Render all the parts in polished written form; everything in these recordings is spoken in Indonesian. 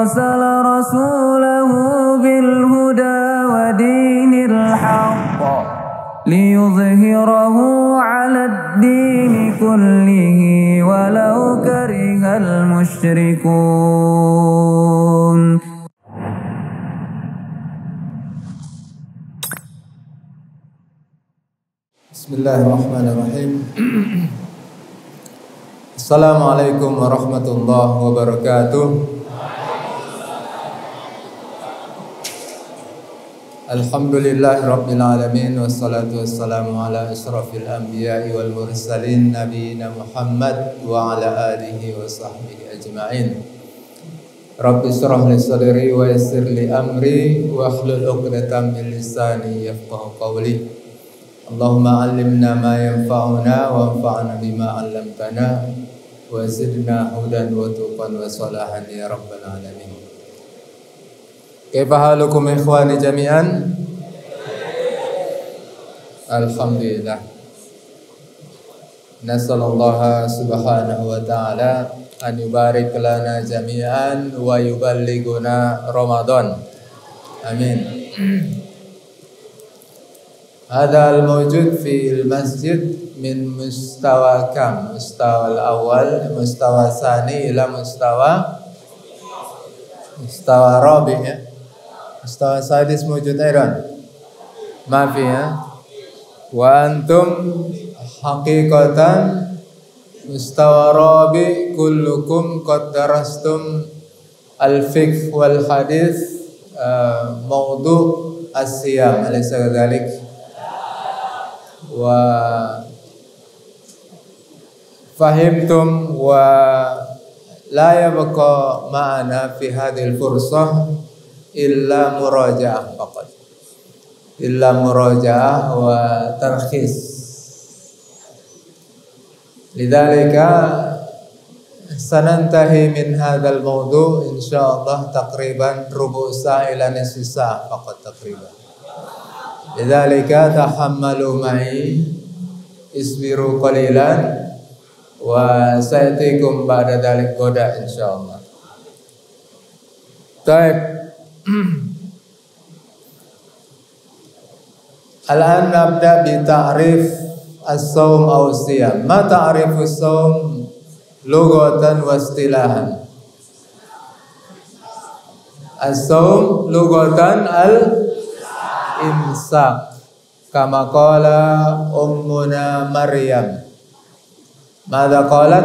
أرسل رسوله بالهدى ودين الحق ليظهره على الدين كله ولو كره المشركون. Bismillahirrahmanirrahim. Assalamualaikum warahmatullahi wabarakatuh. Alhamdulillahirabbil alamin wassalatu wassalamu ala asyrafil anbiya'i wal mursalin nabiyina Muhammad wa ala alihi wa sahbihi ajma'in. Rabbi shrah li sadri wa yassir li amri wa hlul 'uqdatam min lisani yafqahu qawli. Allahumma 'allimna ma yanfa'una wa anfa'na bima 'allamtana wa zidna hudan wa tuqan wa salahan ya rabbal alamin. Kaifa halukum ikhwani jami'an? Alhamdulillah. Nasallallahu subhanahu wa ta'ala an yubarik lana jami'an wa yuballighuna Ramadan. Amin. Hadha al-mawjud fi al-masjid min mustawa kam? Mustawa al-awwal, mustawa tsani ila mustawa rabi' ya. Mustawa sadis mawjud aidan. Maafi ya. Wa antum haqiqatan mustawa rabi' kullukum qad darastum al-fiqh wal hadis mawdu' as-siyam alaysa kadzalik? Wa fahimtum wa la yabqa ma'ana fi hadhil fursah illa muraja'ah faqat. Illa muraja'ah wa tarkhis. Lidzalika sanantahi min hadzal mawdu' insyaallah taqriban rubu' sa'a ila nisfi sa'a faqat taqriban. Lidzalika tahammalu ma'i isbiru qalilan wa sayatikum ba'da dzalik goda insyaallah. Baik. Al-an nabda bi ta'rif as-shaum aw siyam. Ma ta'rifu as-shaum lughatan wa istilahan? As-shaum lughatan al-imsak kama qala ummuna Maryam. Mada qalat?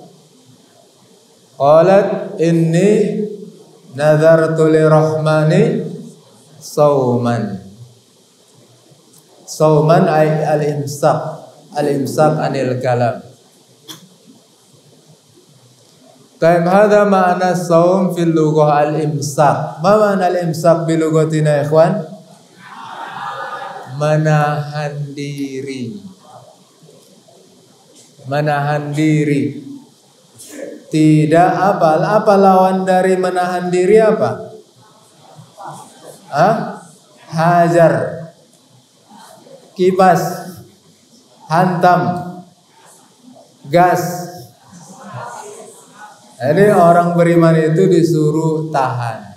Qalat inni nadartu lirahmani sauman. Sauman ay al-imsak. Al-imsak anil kalam. Taib hadha ma'na saum fil lughah al-imsak. Ma ma'na al-imsak bil lughatina ikhwan? Menahan diri. Menahan diri. Tidak apa lawan dari menahan diri apa? Hajar, kipas, hantam, gas. Jadi orang beriman itu disuruh tahan.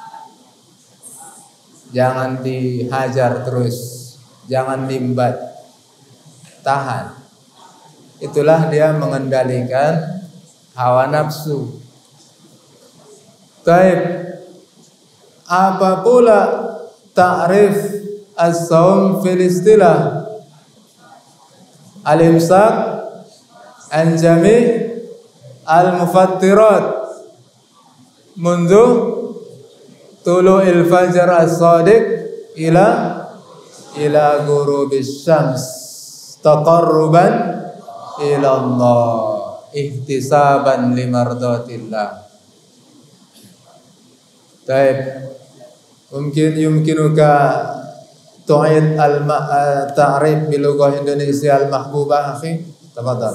Jangan dihajar terus, jangan diembat. Tahan. Itulah dia mengendalikan hawa nafsu. Taib. Apa pula ta'rif as-shaum fil istilah? Al-imsak an jami' al-mufattirat mundu tulu'il fajr as-sadiq ila ghurubis syams taqarruban ila Allah ihtisaban limardatillah. Baik. Yumkinuka tu'id al-ta'rif bil lughah Indonesia al-mahbubah akhi? Tafadhal.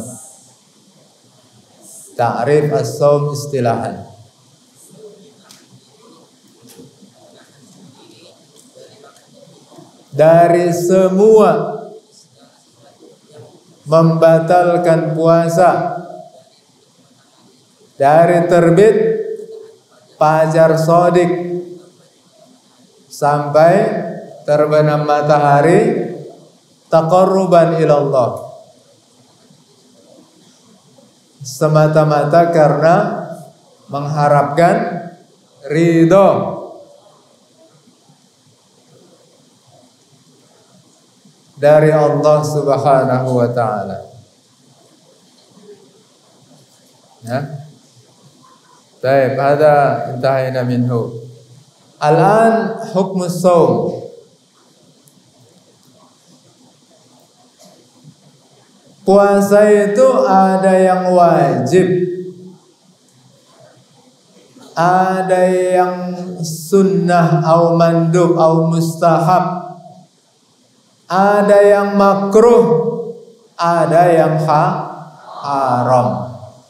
Ta'rif as-shaum istilahan. Dari semua membatalkan puasa dari terbit fajar sodik sampai terbenam matahari taqarruban ilallah, semata-mata karena mengharapkan ridho dari Allah Subhanahu wa ta'ala. Ya. Baik, hada intahayna minhu. Al-an hukmus shaum. Puasa itu ada yang wajib, ada yang sunnah atau mandub atau mustahab, ada yang makruh, ada yang haram.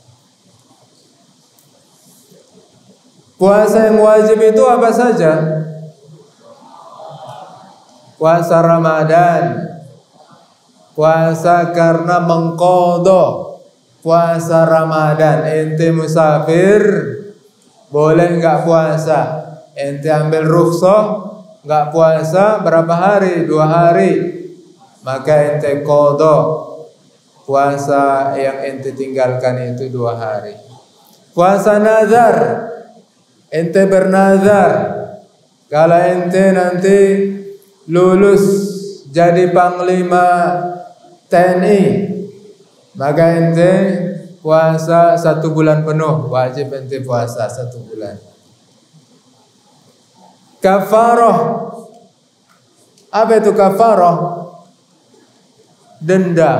Puasa yang wajib itu apa saja? Puasa Ramadan, puasa karena mengqadha puasa Ramadan. Ente musafir boleh nggak puasa? Ente ambil rukhsah nggak puasa berapa hari? 2 hari, maka ente qadha puasa yang ente tinggalkan itu 2 hari. Puasa nazar, ente bernazar kalau ente nanti lulus jadi panglima TNI, maka ente puasa 1 bulan penuh, wajib ente puasa 1 bulan. Kafarah, apa itu kafarah? Denda,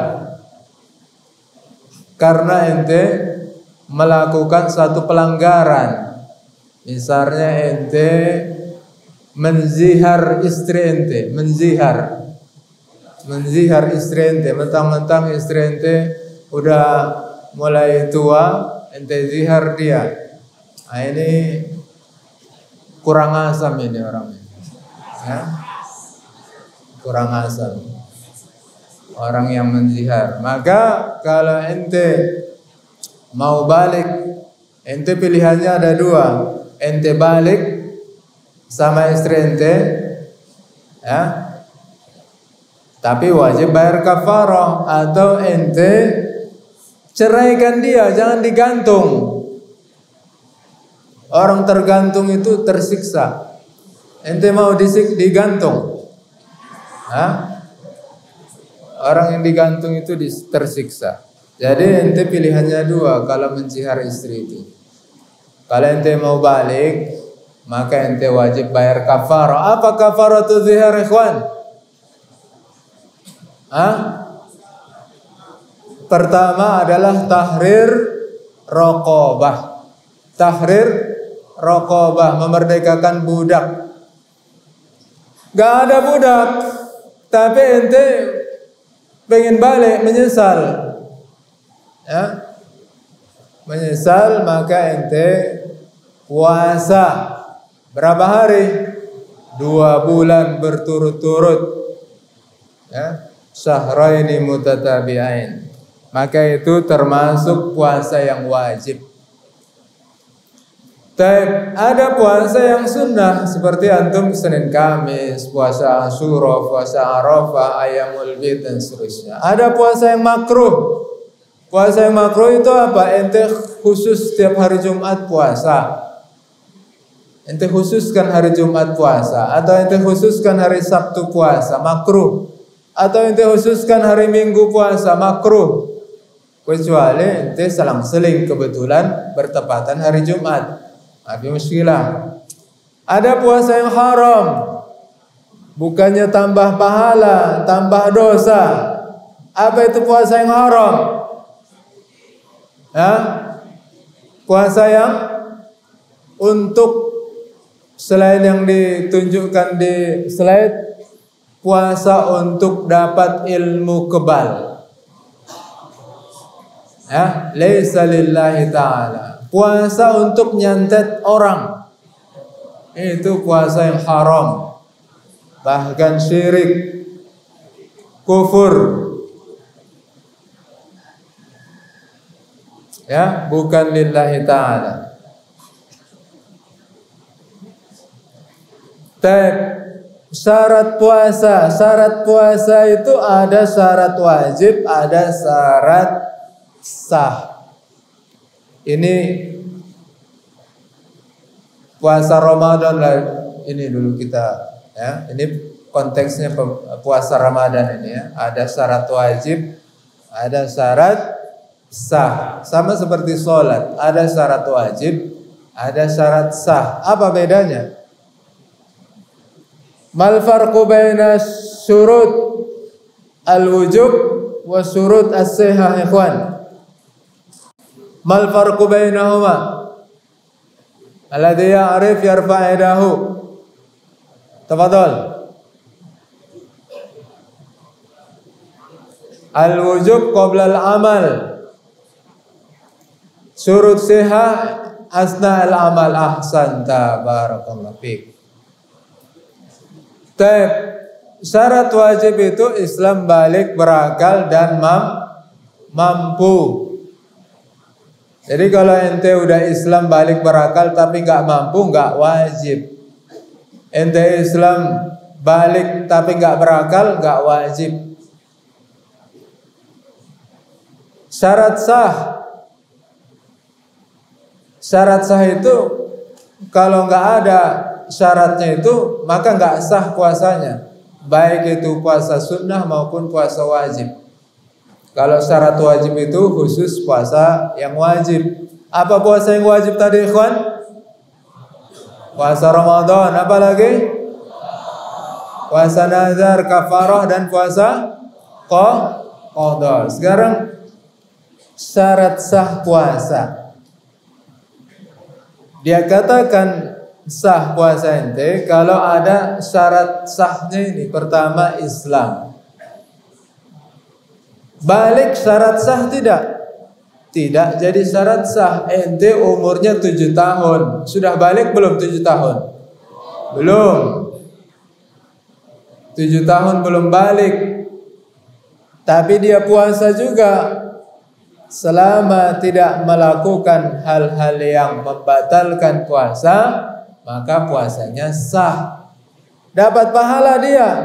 karena ente melakukan satu pelanggaran. Misalnya ente menzihar istri ente, menzihar istri ente, mentang-mentang istri ente udah mulai tua, ente zihar dia. Nah, ini kurang asam ini orangnya, ya? Kurang asam orang yang menzihar. Maka kalau ente mau balik, ente pilihannya ada 2. Ente balik sama istri ente, ya, tapi wajib bayar kafarah, atau ente ceraikan dia, jangan digantung. Orang tergantung itu tersiksa. Ente mau digantung, ha? Orang yang digantung itu tersiksa. Jadi ente pilihannya 2 kalau menzihar istri itu. Kalau ente mau balik, maka ente wajib bayar kafarah. Apa kafaratul zihar, ikhwan? Pertama adalah tahrir raqabah. Tahrir raqabah, memerdekakan budak. Gak ada budak, tapi ente pengen balik, menyesal, ya? Menyesal, maka ente puasa berapa hari? 2 bulan berturut-turut, ya, syahraini mutatabi'ain. Maka itu termasuk puasa yang wajib. Ada puasa yang sunnah seperti antum Senin Kamis, puasa Asyura, puasa Arafah, Ayyamul Bid dan seterusnya. Ada puasa yang makruh. Puasa yang makruh itu apa? Ente khusus setiap hari Jumat puasa, ente khususkan hari Jumat puasa, atau ente khususkan hari Sabtu puasa, makruh. Atau ente khususkan hari Minggu puasa, makruh. Kecuali ente selang-seling kebetulan bertepatan hari Jumat, tapi muskilah. Ada puasa yang haram, bukannya tambah pahala, tambah dosa. Apa itu puasa yang haram? Ya, puasa yang untuk selain yang ditunjukkan di slide, puasa untuk dapat ilmu kebal. Ya, laisa lillahi ta'ala. Puasa untuk nyantet orang, itu puasa yang haram, bahkan syirik, kufur. Ya, bukan lillahi ta'ala. Syarat puasa itu ada syarat wajib, ada syarat sah. Ini puasa Ramadan lah, ini dulu kita ya. Ini konteksnya puasa Ramadan ini ya. Ada syarat wajib, ada syarat sah. Sama seperti sholat, ada syarat wajib, ada syarat sah. Apa bedanya? Mal farqu baina syurut al-wujub wa syurut as-sihah ikhwan? Mal farqu bainahuma? Alladhi ya'rif yarfa' yadahu. Tafadhal. Al-wujub qabla al-amal. Syurut sihah asna al-amal. Ahsanta, barakallahu fiik. Syarat wajib itu Islam balik, berakal dan mampu. Jadi kalau ente udah Islam balik berakal tapi nggak mampu, nggak wajib. Ente Islam balik tapi nggak berakal, nggak wajib. Syarat sah itu kalau nggak ada syaratnya itu maka nggak sah puasanya, baik itu puasa sunnah maupun puasa wajib. Kalau syarat wajib itu khusus puasa yang wajib. Apa puasa yang wajib tadi ikhwan? Puasa Ramadan. Apa lagi? Puasa nazar, kafarah dan puasa qadha. Sekarang syarat sah puasa. Dia katakan sah puasa ente kalau ada syarat sahnya ini. Pertama Islam. Balik syarat sah tidak? Tidak jadi syarat sah. Ente umurnya 7 tahun. Sudah balik belum 7 tahun? Belum. 7 tahun belum balik. Tapi dia puasa juga. Selama tidak melakukan hal-hal yang membatalkan puasa, maka puasanya sah. Dapat pahala dia,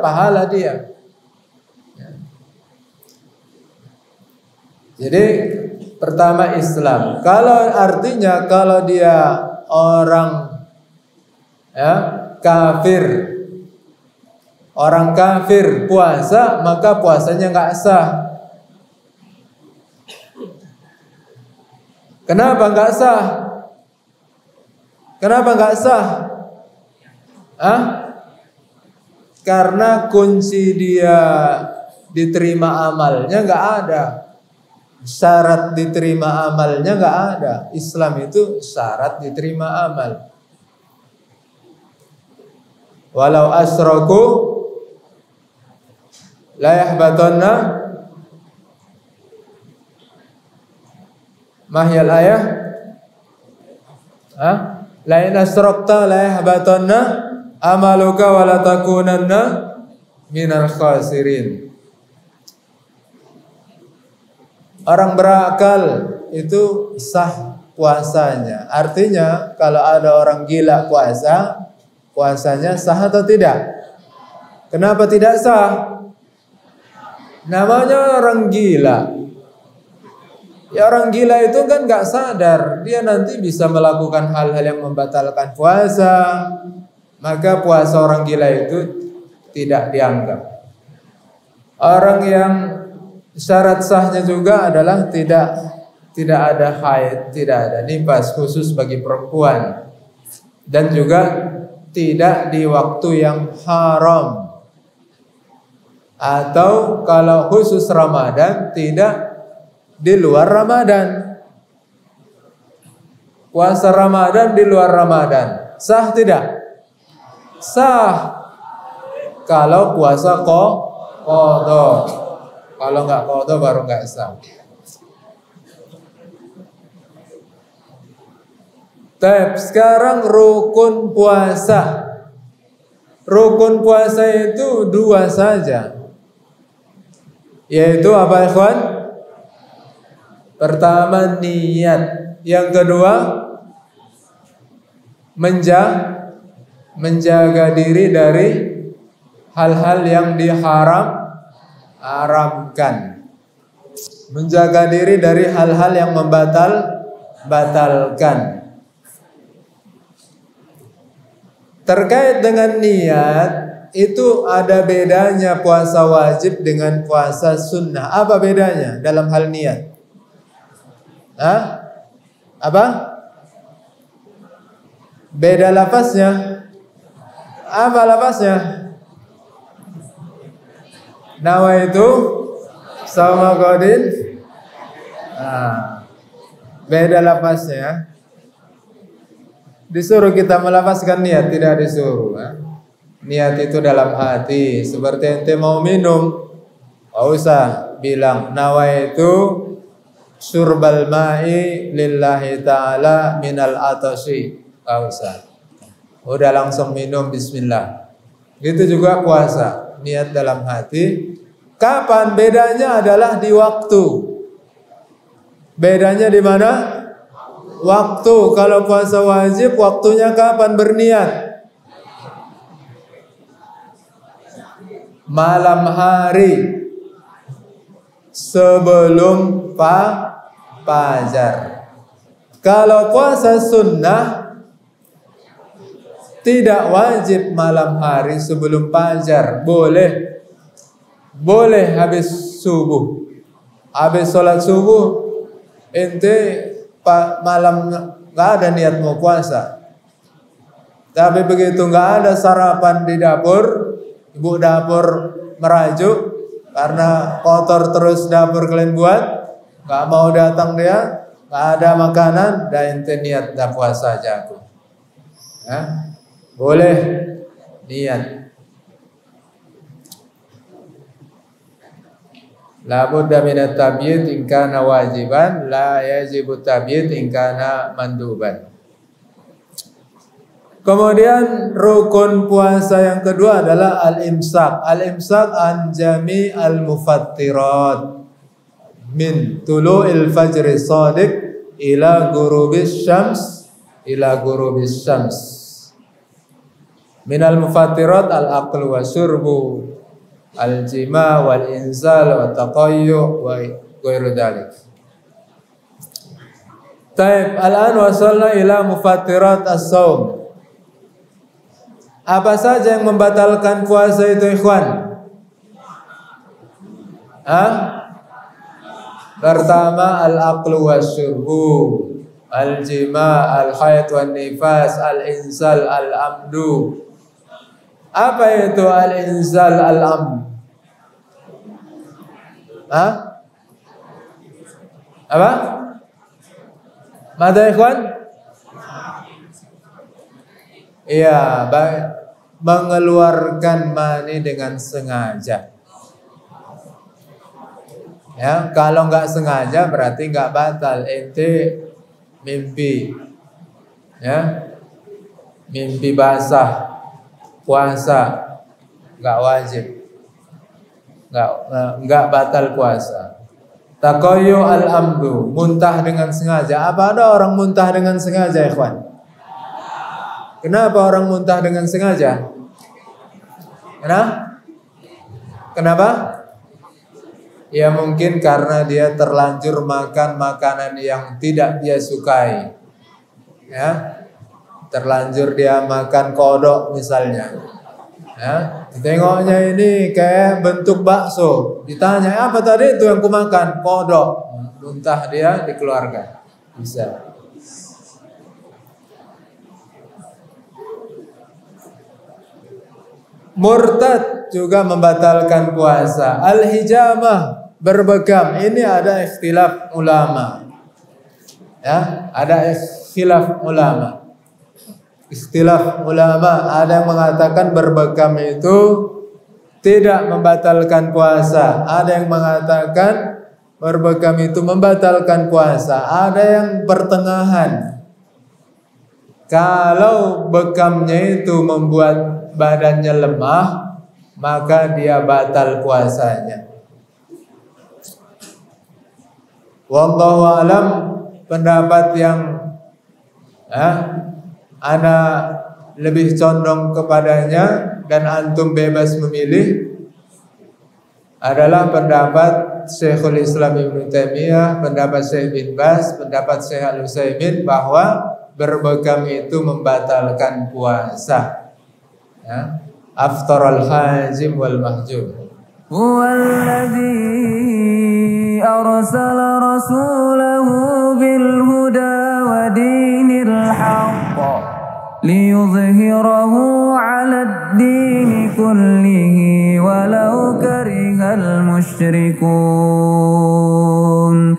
Jadi pertama Islam. Kalau artinya kalau dia orang ya, kafir, orang kafir puasa, maka puasanya nggak sah. Kenapa nggak sah? Kenapa nggak sah? Karena kunci dia diterima amalnya nggak ada. Syarat diterima amalnya nggak ada. Islam itu syarat diterima amal. Walau asyraku la yahbatanna mahyal ayah. La in asyrakta la yahbatanna amaluka wa la takunanna minal khasirin. Orang berakal itu sah puasanya. Artinya kalau ada orang gila puasa, puasanya sah atau tidak? Kenapa tidak sah? Namanya orang gila. Ya orang gila itu kan gak sadar. Dia nanti bisa melakukan hal-hal yang membatalkan puasa. Maka puasa orang gila itu tidak dianggap. Orang yang syarat sahnya juga adalah tidak ada haid, tidak ada nifas khusus bagi perempuan, dan juga tidak di waktu yang haram, atau kalau khusus Ramadan tidak di luar Ramadan. Puasa Ramadan di luar Ramadan sah tidak? Sah kalau puasa qadha. Kalau nggak qadha baru nggak sah. Sekarang rukun puasa. Rukun puasa itu 2 saja. Yaitu apa ikhwan? Pertama niat. Yang kedua menjaga diri dari hal-hal yang diharamkan. Menjaga diri dari hal-hal yang batalkan. Terkait dengan niat, itu ada bedanya puasa wajib dengan puasa sunnah. Apa bedanya dalam hal niat? Apa? Beda lafaznya. Apa lafaznya? Nawaitu sama qadin. Beda lafaznya. Disuruh kita melafazkan niat, tidak disuruh. Niat itu dalam hati. Seperti ente mau minum, gak usah bilang nawaitu syurbal ma'i lillahi ta'ala minal atasi. Gak usah. Udah langsung minum bismillah. Gitu juga puasa. Niat dalam hati. Kapan? Bedanya adalah di waktu. Bedanya di mana? Waktu. Kalau puasa wajib, waktunya kapan berniat? Malam hari sebelum fajar. Kalau puasa sunnah tidak wajib malam hari sebelum fajar. Boleh habis subuh. Habis sholat subuh ente malam nggak ada niat mau puasa, tapi begitu nggak ada sarapan di dapur, ibu dapur merajuk karena kotor terus dapur kalian buat, nggak mau datang dia, nggak ada makanan, dan ente niat dah puasa aja aku. Boleh niat. La budda min at-tabyid in kana wajiban, la yajibu at-tabyid in kana manduban. Kemudian rukun puasa yang kedua adalah al-imsak. Al-imsak an jami al-mufattirat min tulu'il fajri shadiq ila ghurubis syams min al-mufattirat al-aql wa syurbu al-jima wal inzal wa taqayyu wa ghairu dzalik. Taib, al-an wasalna ila mufattirat as-shaum. Apa saja yang membatalkan puasa itu, ikhwan? Pertama al-aqlu wasyurbu, al-jima, al-haid wan nifas, al-inzal, al-amdu. Apa itu al-inzal al-amd? Apa? Mada ikhwan? Iya, mengeluarkan mani dengan sengaja. Ya, kalau nggak sengaja berarti nggak batal. Ente mimpi, ya, mimpi basah. Puasa nggak wajib, nggak batal puasa. Taqayyu al-amdu, muntah dengan sengaja. Apa ada orang muntah dengan sengaja, ikhwan? Kenapa orang muntah dengan sengaja? Kenapa? Ya mungkin karena dia terlanjur makan makanan yang tidak dia sukai. Ya. Terlanjur dia makan kodok misalnya, ya, tengoknya ini kayak bentuk bakso, ditanya apa tadi itu yang kumakan, kodok, muntah dia dikeluarkan, bisa. Murtad juga membatalkan puasa. Al-hijamah, berbekam, ini ada ikhtilaf ulama, ya, ada ikhtilaf ulama. Istilah ulama, ada yang mengatakan berbekam itu tidak membatalkan puasa, ada yang mengatakan berbekam itu membatalkan puasa, ada yang pertengahan. Kalau bekamnya itu membuat badannya lemah, maka dia batal puasanya. Wallahu alam, pendapat yang ana lebih condong kepadanya dan antum bebas memilih adalah pendapat Syekhul Islam Ibnu Taimiyah, pendapat Syekh bin Baz, pendapat Syekh Al-Utsaimin bahwa berbekam itu membatalkan puasa. Ya. Aftaral hajim wal mahjum. Huwallazi arsala rasulahu bil huda wa dinil haqq liyudhhirahu 'alad dini kullihi walau karihal musyrikun.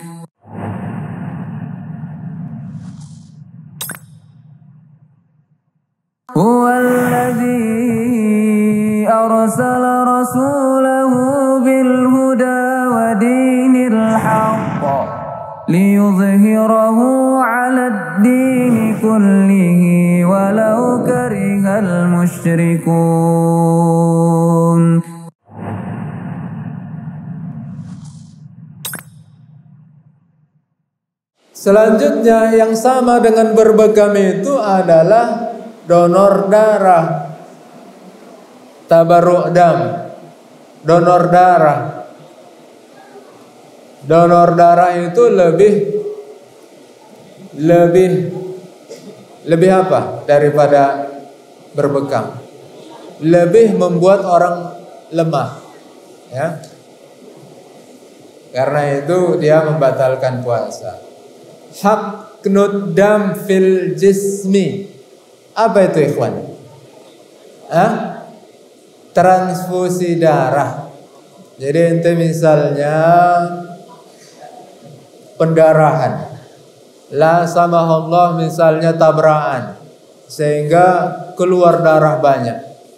Huwallazi arsala rasulahu bil huda wa dinil haqq liyudhhirahu 'alad dini kullihi walau karihal musyrikun. Selanjutnya yang sama dengan berbekam itu adalah donor darah, tabarruk dam, donor darah. Donor darah itu lebih apa daripada berbekam? Lebih membuat orang lemah, ya. Karena itu dia membatalkan puasa. Haqnud dam fil jismi. Apa itu ikhwan? Transfusi darah. Jadi ente misalnya pendarahan, la samahullah misalnya tabrakan, sehingga keluar darah banyak,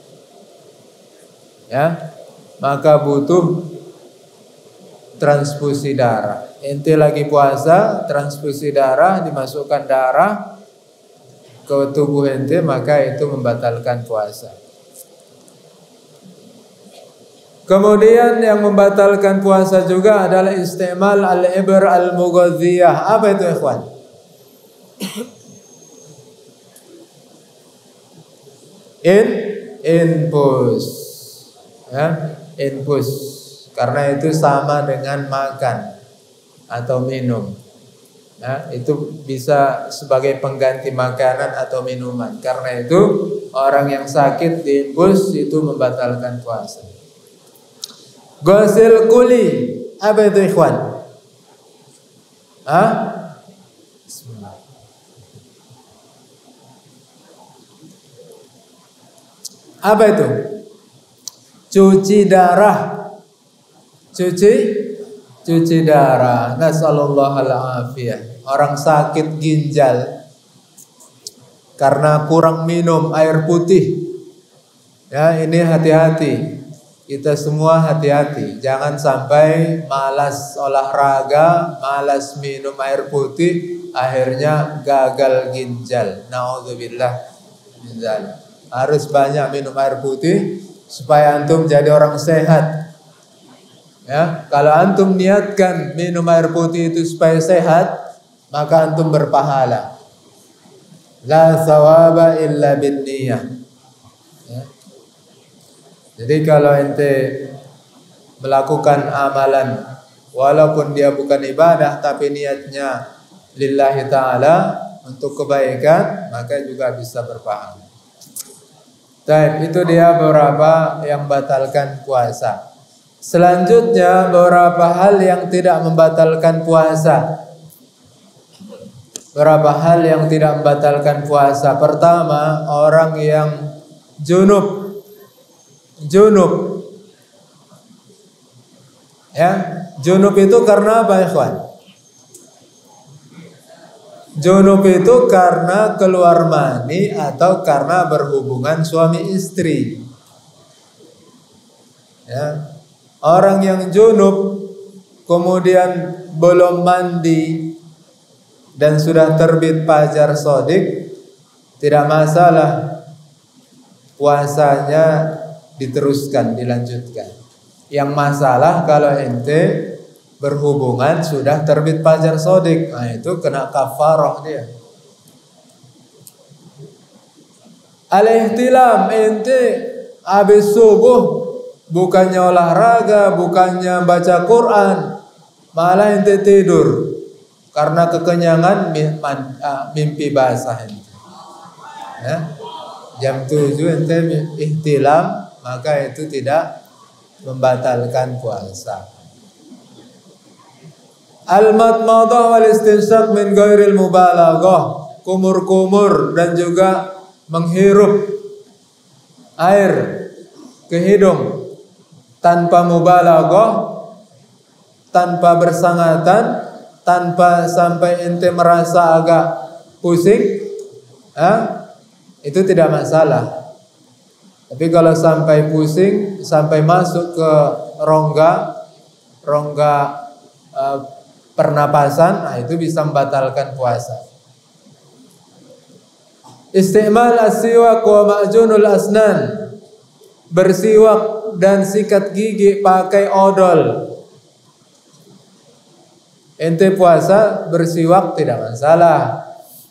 ya, maka butuh transfusi darah. Ente lagi puasa, transfusi darah, dimasukkan darah ke tubuh ente, maka itu membatalkan puasa. Kemudian yang membatalkan puasa juga adalah istimal al-ibr al-mughadhiyah. Apa itu ikhwan? Infus, ya, infus. Karena itu sama dengan makan atau minum. Nah, itu bisa sebagai pengganti makanan atau minuman. Karena itu orang yang sakit diinfus itu membatalkan puasa. Ghusil kuli, apa itu ikhwan? Bismillah. Apa itu? Cuci darah. Cuci darah. Nasallallahu al-afiyah. Orang sakit ginjal karena kurang minum air putih. Ya, ini hati-hati. Kita semua hati-hati, jangan sampai malas olahraga, malas minum air putih, akhirnya gagal ginjal. Naudzubillah min dzalik. Harus banyak minum air putih supaya antum jadi orang sehat. Ya, kalau antum niatkan minum air putih itu supaya sehat, maka antum berpahala. La thawaba illa bin niyah. Ya. Jadi kalau ente melakukan amalan walaupun dia bukan ibadah tapi niatnya lillahi ta'ala untuk kebaikan, maka juga bisa berpahala. Baik, itu dia beberapa yang membatalkan puasa. Selanjutnya beberapa hal yang tidak membatalkan puasa. Beberapa hal yang tidak membatalkan puasa. Pertama, orang yang junub. Ya, junub itu karena apa, ikhwan? Junub itu karena keluar mani atau karena berhubungan suami istri. Ya. Orang yang junub kemudian belum mandi dan sudah terbit fajar shadiq, tidak masalah puasanya diteruskan, dilanjutkan. Yang masalah kalau ente berhubungan sudah terbit fajar shadiq, nah itu kena kafarah dia. Al-ihtilam, ente habis subuh bukannya olahraga, bukannya baca Quran, malah ente tidur karena kekenyangan mimpi basah ente. Ya? Jam 7 ente ihtilam, maka itu tidak membatalkan puasa. Al-madmadah wal istinsyaq min ghairil mubalaghah, kumur-kumur dan juga menghirup air ke hidung tanpa mubalaghah, tanpa bersangatan, tanpa sampai ente merasa agak pusing, itu tidak masalah. Tapi kalau sampai pusing, sampai masuk ke rongga pernapasan, nah itu bisa membatalkan puasa. Istimal as-siwak wa ma'junul asnan, bersiwak dan sikat gigi pakai odol. Ente puasa bersiwak tidak masalah.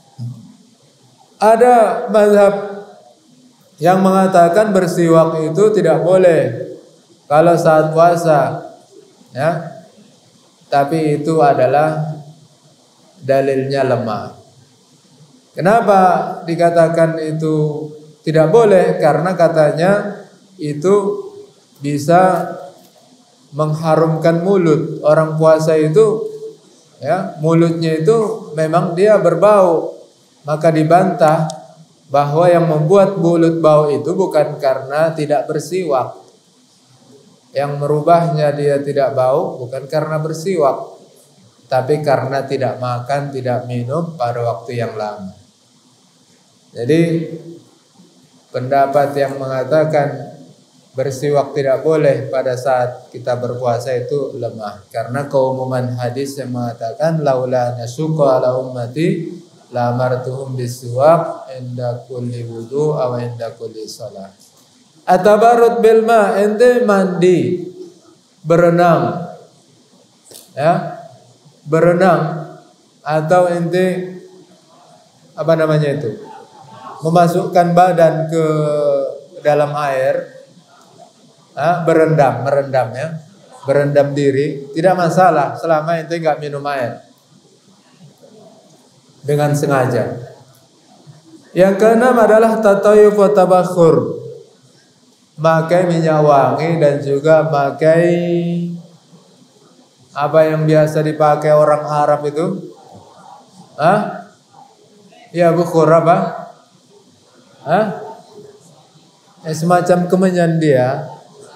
Ada mazhab yang mengatakan bersiwak itu tidak boleh kalau saat puasa, ya. Tapi itu adalah dalilnya lemah. Kenapa dikatakan itu tidak boleh? Karena katanya itu bisa mengharumkan mulut. Orang puasa itu, ya, mulutnya itu memang dia berbau. Maka dibantah bahwa yang membuat mulut bau itu bukan karena tidak bersiwak. Yang merubahnya dia tidak bau bukan karena bersiwak, tapi karena tidak makan, tidak minum pada waktu yang lama. Jadi pendapat yang mengatakan bersiwak tidak boleh pada saat kita berpuasa itu lemah, karena keumuman hadis yang mengatakan laula nasyqa ala ummati la amartuhum bisiwak inda kulli wudu aw inda kulli shalah. Atabarut bil ma, ente mandi, berenang, ya, berenang, atau ente apa namanya itu, memasukkan badan ke dalam air, merendam ya, berendam diri, tidak masalah selama ente nggak minum air dengan sengaja. Yang keenam adalah tatayuf wa tabakhur, pakai minyak wangi dan juga pakai apa yang biasa dipakai orang Arab itu, ya bukhur apa? Semacam kemenyan dia,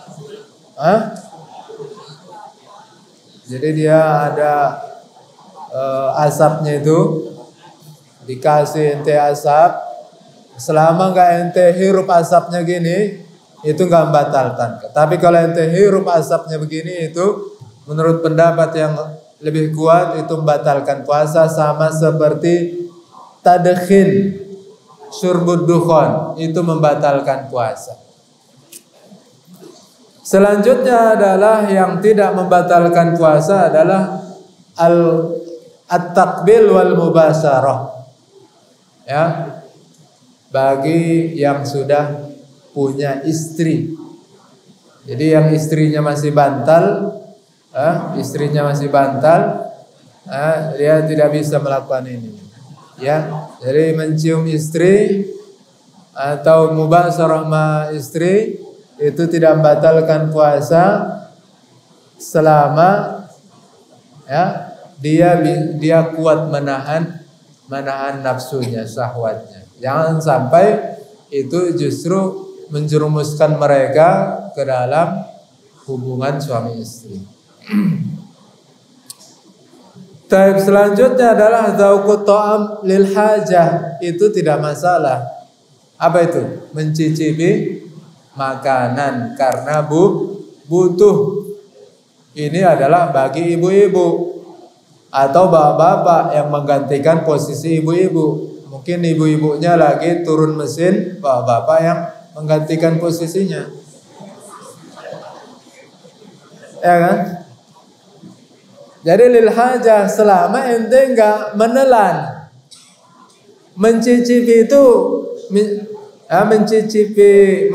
jadi dia ada asapnya itu, dikasih ente asap, selama nggak ente hirup asapnya gini, itu nggak membatalkan. Tapi kalau ente hirup asapnya begini, itu menurut pendapat yang lebih kuat itu membatalkan puasa, sama seperti tadkhin, syurbud dukhon, itu membatalkan puasa. Selanjutnya adalah yang tidak membatalkan puasa adalah at-takbil wal mubasyarah, ya, bagi yang sudah punya istri. Jadi yang istrinya masih bantal, dia tidak bisa melakukan ini, ya. Jadi mencium istri atau mubasyarah sama istri itu tidak membatalkan puasa selama, ya, dia kuat menahan nafsunya, syahwatnya. Jangan sampai itu justru menjerumuskan mereka ke dalam hubungan suami istri. Taib selanjutnya adalah dzauqut ta'am lil hajah, itu tidak masalah. Apa itu? Mencicipi makanan karena butuh. Ini adalah bagi ibu-ibu atau bapak-bapak yang menggantikan posisi ibu-ibu. Mungkin ibu-ibunya lagi turun mesin, bapak-bapak yang menggantikan posisinya, ya kan? Jadi lil hajah, selama ente enggak menelan, mencicipi itu Mencicipi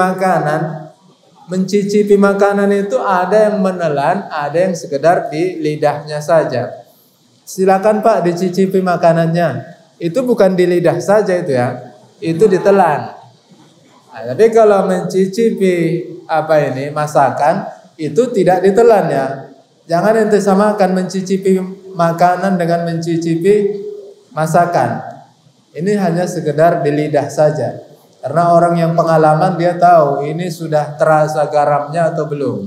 makanan itu ada yang menelan, ada yang sekedar di lidahnya saja. Silakan Pak dicicipi makanannya. Itu bukan di lidah saja itu ya, itu ditelan. Nah, tapi kalau mencicipi masakan itu tidak ditelan ya. Jangan ente samakan mencicipi makanan dengan mencicipi masakan. Ini hanya sekedar di lidah saja. Karena orang yang pengalaman dia tahu ini sudah terasa garamnya atau belum.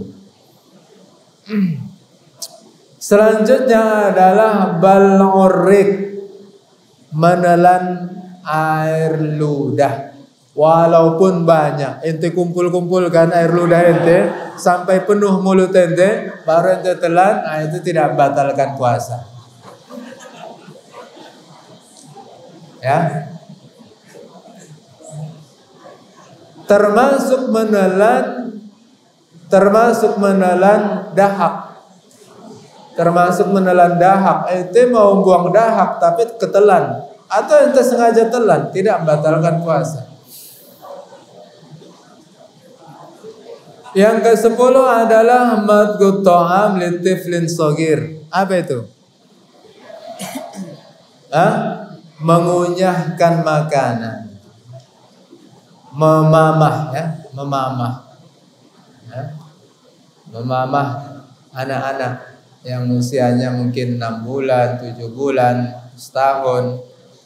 Selanjutnya adalah bal'urrik, menelan air ludah. Walaupun banyak, ente kumpul-kumpulkan air ludah ente sampai penuh mulut ente, baru ente telan, itu tidak membatalkan puasa. Ya. Termasuk menelan dahak. Termasuk menelan dahak. Ente mau buang dahak tapi ketelan, atau ente sengaja telan, tidak membatalkan puasa. Yang ke-10 adalah madghut ta'am litiflin shagir. Apa itu? Mengunyahkan makanan. Memamah ya, memamah anak-anak yang usianya mungkin 6 bulan, 7 bulan, setahun,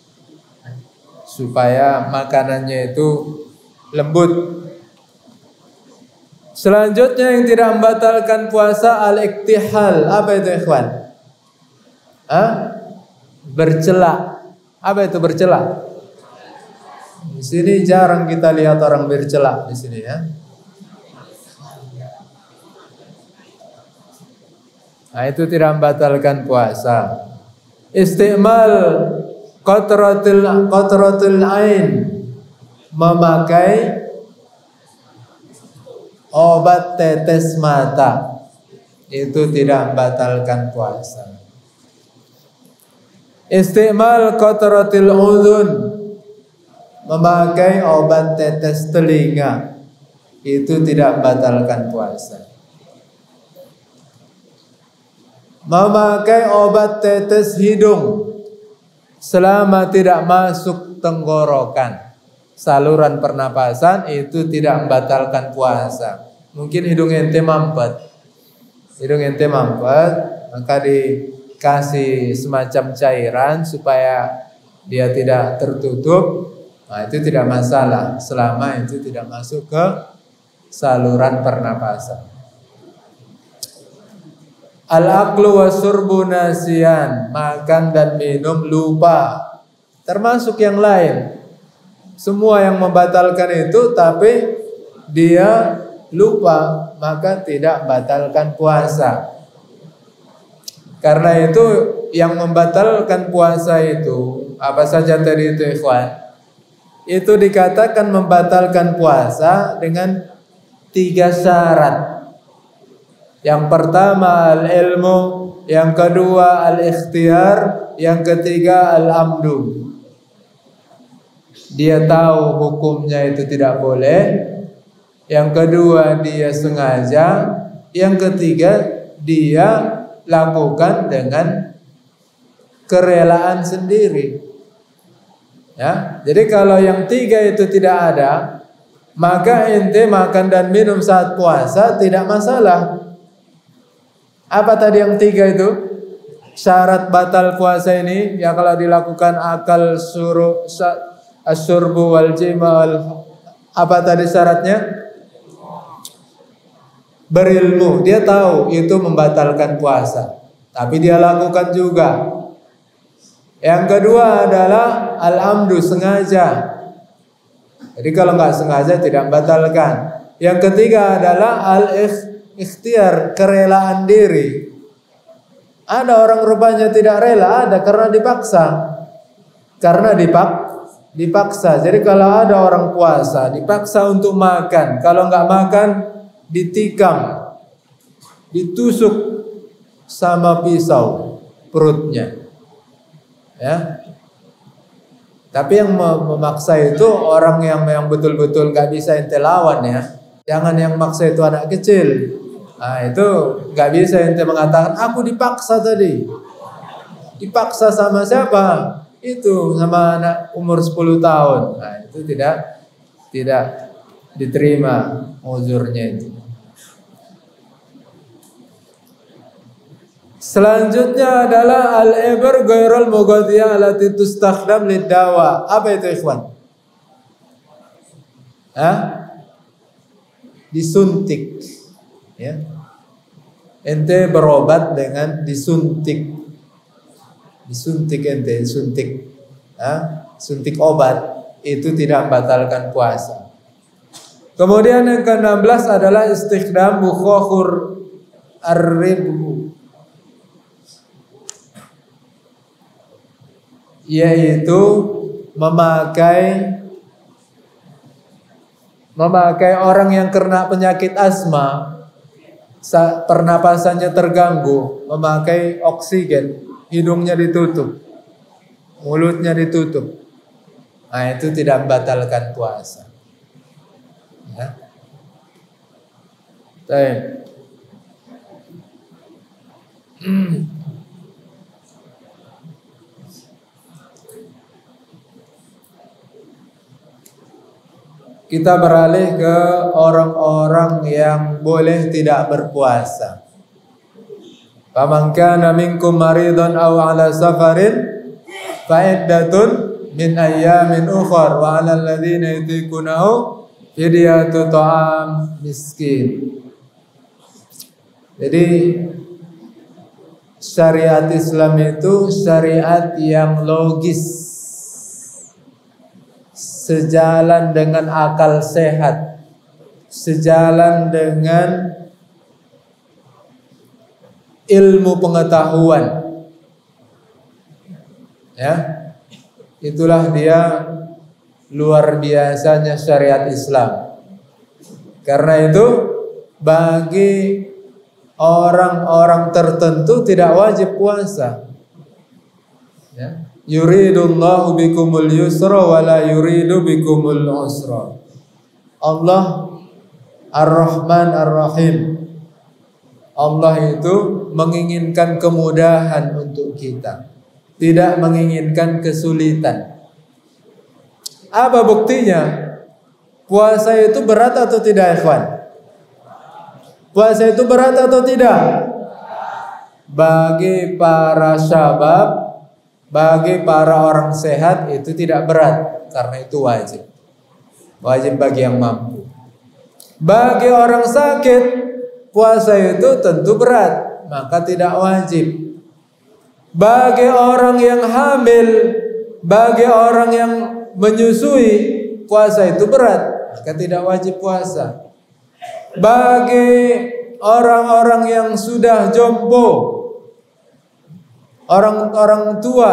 supaya makanannya itu lembut. Selanjutnya yang tidak membatalkan puasa al-iktihal. Apa itu ikhwan? Bercela. Apa itu bercela? Di sini jarang kita lihat orang bercela di sini ya. Nah, itu tidak membatalkan puasa. Istimal qatratul ain, memakai obat tetes mata, itu tidak membatalkan puasa. Istimal qatratul udhun, memakai obat tetes telinga, itu tidak membatalkan puasa. Memakai obat tetes hidung selama tidak masuk tenggorokan, saluran pernapasan, itu tidak membatalkan puasa. Mungkin hidung ente mampet, maka dikasih semacam cairan supaya dia tidak tertutup. Nah, itu tidak masalah selama itu tidak masuk ke saluran pernapasan. Al-aklu wasyurbu nasiyan, makan dan minum lupa, termasuk yang lain. Semua yang membatalkan itu tapi dia lupa, maka tidak membatalkan puasa. Karena itu yang membatalkan puasa itu apa saja tadi itu ikhwan? Itu dikatakan membatalkan puasa dengan 3 syarat. Yang pertama al-ilmu, yang kedua al-ikhtiyar, yang ketiga al-amdu. Dia tahu hukumnya itu tidak boleh. Yang kedua dia sengaja. Yang ketiga dia lakukan dengan kerelaan sendiri. Ya, jadi kalau yang 3 itu tidak ada, maka ente makan dan minum saat puasa tidak masalah. Apa tadi yang 3 itu? Syarat batal puasa ini ya kalau dilakukan akal asyurbu wal jima. Apa tadi syaratnya? Berilmu. Dia tahu itu membatalkan puasa, tapi dia lakukan juga. Yang kedua adalah al-amdu, sengaja. Jadi kalau nggak sengaja tidak membatalkan. Yang ketiga adalah al-ikhtiyar, kerelaan diri. Ada orang rupanya tidak rela, ada karena dipaksa. Karena dipaksa. Jadi kalau ada orang puasa dipaksa untuk makan, kalau nggak makan ditikam, ditusuk sama pisau perutnya. Ya. Tapi yang memaksa itu orang yang betul-betul nggak bisa ente lawan ya. Jangan yang maksa itu anak kecil. Nah itu nggak bisa ente mengatakan aku dipaksa tadi. Dipaksa sama siapa? Itu sama anak umur 10 tahun. Nah itu tidak diterima uzurnya itu. Selanjutnya adalah al-ibar ghairul mughadhiyah allati tustakhdam lid-dawa. Apa itu ikhwan? Disuntik. Ya. Ente berobat dengan disuntik. Disuntik ente, suntik. Suntik obat itu tidak membatalkan puasa. Kemudian yang ke-16 adalah istikhdam mukhakhur ar-ribhu, yaitu memakai orang yang kena penyakit asma, pernapasannya terganggu, memakai oksigen, hidungnya ditutup, mulutnya ditutup. Nah itu tidak membatalkan puasa. Ya. Kita beralih ke orang-orang yang boleh tidak berpuasa. Faman kana minkum maridun aw ala safarin fa iddatun min ayyamin ukhra wa 'alal ladzina yutiqunahu fidyatu ta'am miskin. Jadi syariat Islam itu syariat yang logis, sejalan dengan akal sehat, sejalan dengan ilmu pengetahuan. Ya. Itulah dia luar biasanya syariat Islam. Karena itu bagi orang-orang tertentu tidak wajib puasa. Ya. Yuridullahu bikumul yusra wa la yuridu bikumul usra. Allah Ar-Rahman Ar-Rahim. Allah itu menginginkan kemudahan untuk kita, tidak menginginkan kesulitan. Apa buktinya? Puasa itu berat atau tidak, ikhwan? Puasa itu berat atau tidak? Bagi para syabab, bagi para orang sehat itu tidak berat, karena itu wajib. Wajib bagi yang mampu. Bagi orang sakit, puasa itu tentu berat, maka tidak wajib. Bagi orang yang hamil, bagi orang yang menyusui, puasa itu berat, maka tidak wajib puasa. Bagi orang-orang yang sudah jompo, orang-orang tua,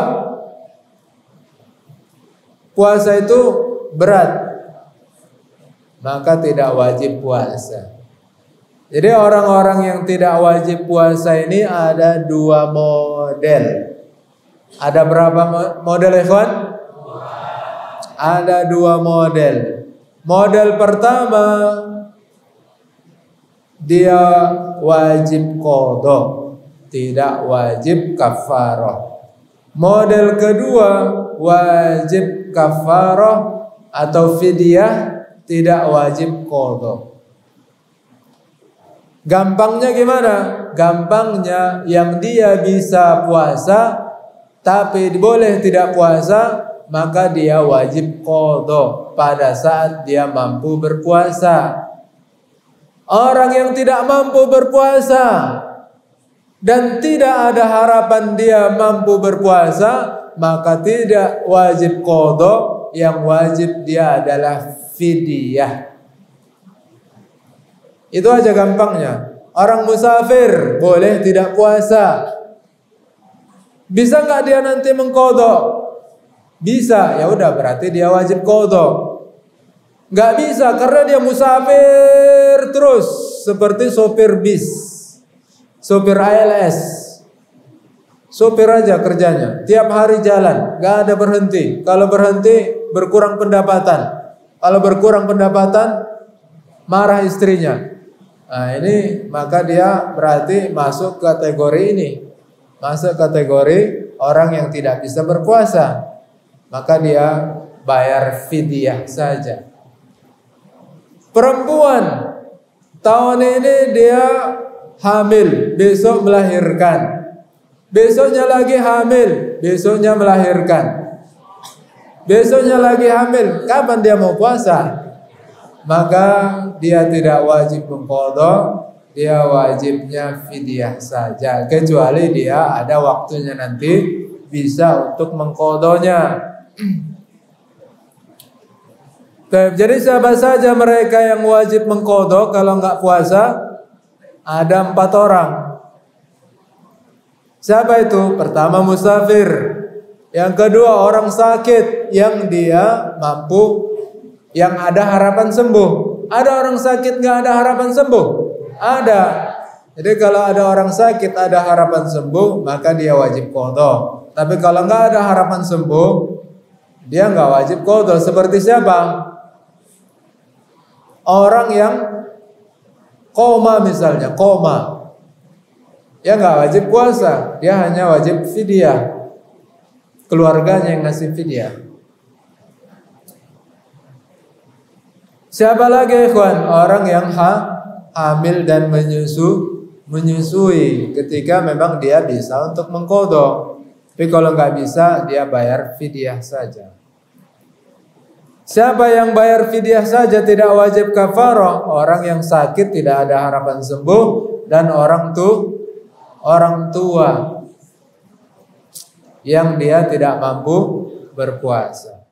puasa itu berat, maka tidak wajib puasa. Jadi orang-orang yang tidak wajib puasa ini ada dua model. Ada berapa model, ikhwan? Ada dua model. Model pertama, dia wajib qadha, tidak wajib kafarah. Model kedua, wajib kafarah atau fidyah, tidak wajib qadha. Gampangnya gimana? Gampangnya yang dia bisa puasa tapi boleh tidak puasa, maka dia wajib qadha pada saat dia mampu berpuasa. Orang yang tidak mampu berpuasa dan tidak ada harapan dia mampu berpuasa, maka tidak wajib qadha, yang wajib dia adalah fidyah. Itu aja gampangnya. Orang musafir boleh tidak puasa. Bisa nggak dia nanti mengqadha? Bisa, ya udah berarti dia wajib qadha. Nggak bisa karena dia musafir terus, seperti sopir bis, sopir ALS, Sopir aja kerjanya, tiap hari jalan, gak ada berhenti. Kalau berhenti berkurang pendapatan. Kalau berkurang pendapatan marah istrinya. Nah ini maka dia berarti masuk kategori ini. Masuk kategori orang yang tidak bisa berpuasa. Maka dia bayar fidyah saja. Perempuan tahun ini dia hamil, besok melahirkan. Besoknya lagi hamil, besoknya melahirkan. Besoknya lagi hamil, kapan dia mau puasa? Maka dia tidak wajib mengqadha, dia wajibnya fidyah saja. Kecuali dia ada waktunya nanti bisa untuk mengqadhanya. Jadi siapa saja mereka yang wajib mengqadha kalau nggak puasa? Ada 4 orang. Siapa itu? Pertama musafir. Yang kedua orang sakit yang dia mampu, yang ada harapan sembuh. Ada orang sakit nggak ada harapan sembuh? Ada. Jadi kalau ada orang sakit ada harapan sembuh, maka dia wajib qadha. Tapi kalau nggak ada harapan sembuh, dia nggak wajib qadha. Seperti siapa? Orang yang koma misalnya, koma. Dia nggak wajib puasa, dia hanya wajib fidyah. Keluarganya yang ngasih fidyah. Siapa lagi ikhwan? Orang yang hamil dan menyusui ketika memang dia bisa untuk mengqadha. Tapi kalau nggak bisa dia bayar fidyah saja. Siapa yang bayar fidyah saja tidak wajib kafarah? Orang yang sakit tidak ada harapan sembuh dan orang tua yang dia tidak mampu berpuasa.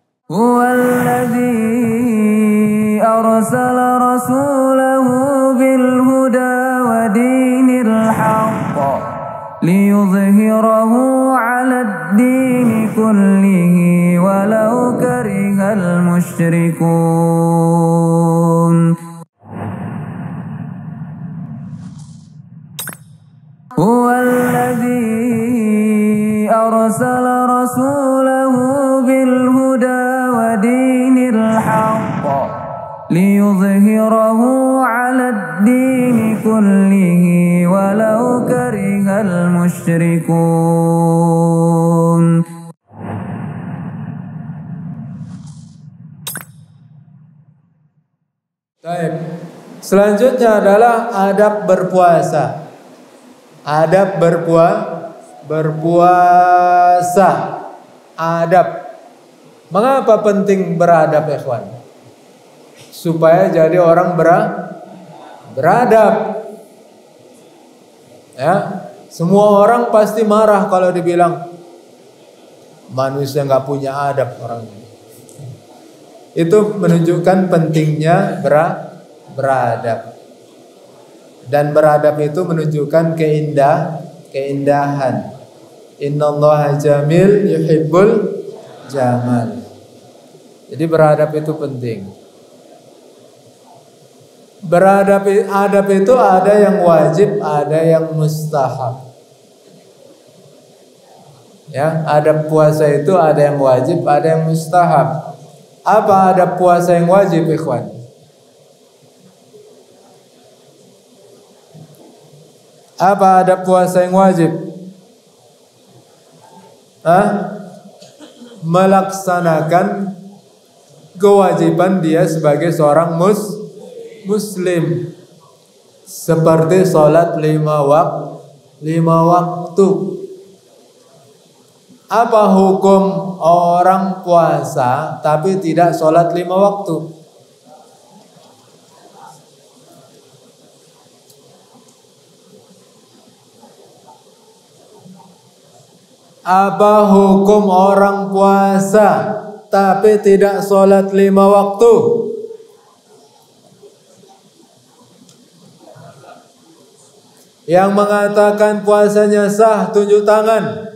Huwallazi arsala rasulahu bil huda wa dinil haqq liyudhhirahu 'alad dini kullihi walau karihal musyrikun. Huwallazi arsala rasulahu bil huda wa dinil haqq liyudhhirahu 'alad dini kullihi walau karihal musyrikun. Baik. Selanjutnya adalah adab berpuasa. Adab berpuasa. Adab. Mengapa penting beradab, ikhwan? Supaya jadi orang beradab. Ya, semua orang pasti marah kalau dibilang manusia nggak punya adab orang ini. Itu menunjukkan pentingnya beradab. Dan beradab itu menunjukkan keindahan. Innallaha jamil yuhibbul jamal. Jadi beradab itu penting. Adab itu ada yang wajib, ada yang mustahab. Ya, adab puasa itu ada yang wajib, ada yang mustahab. Apa adab puasa yang wajib, ikhwan? Apa adab puasa yang wajib? Melaksanakan kewajiban dia sebagai seorang muslim. Seperti sholat 5 waktu. Apa hukum orang puasa tapi tidak sholat 5 waktu? Apa hukum orang puasa tapi tidak sholat 5 waktu? Yang mengatakan puasanya sah tunjuk tangan.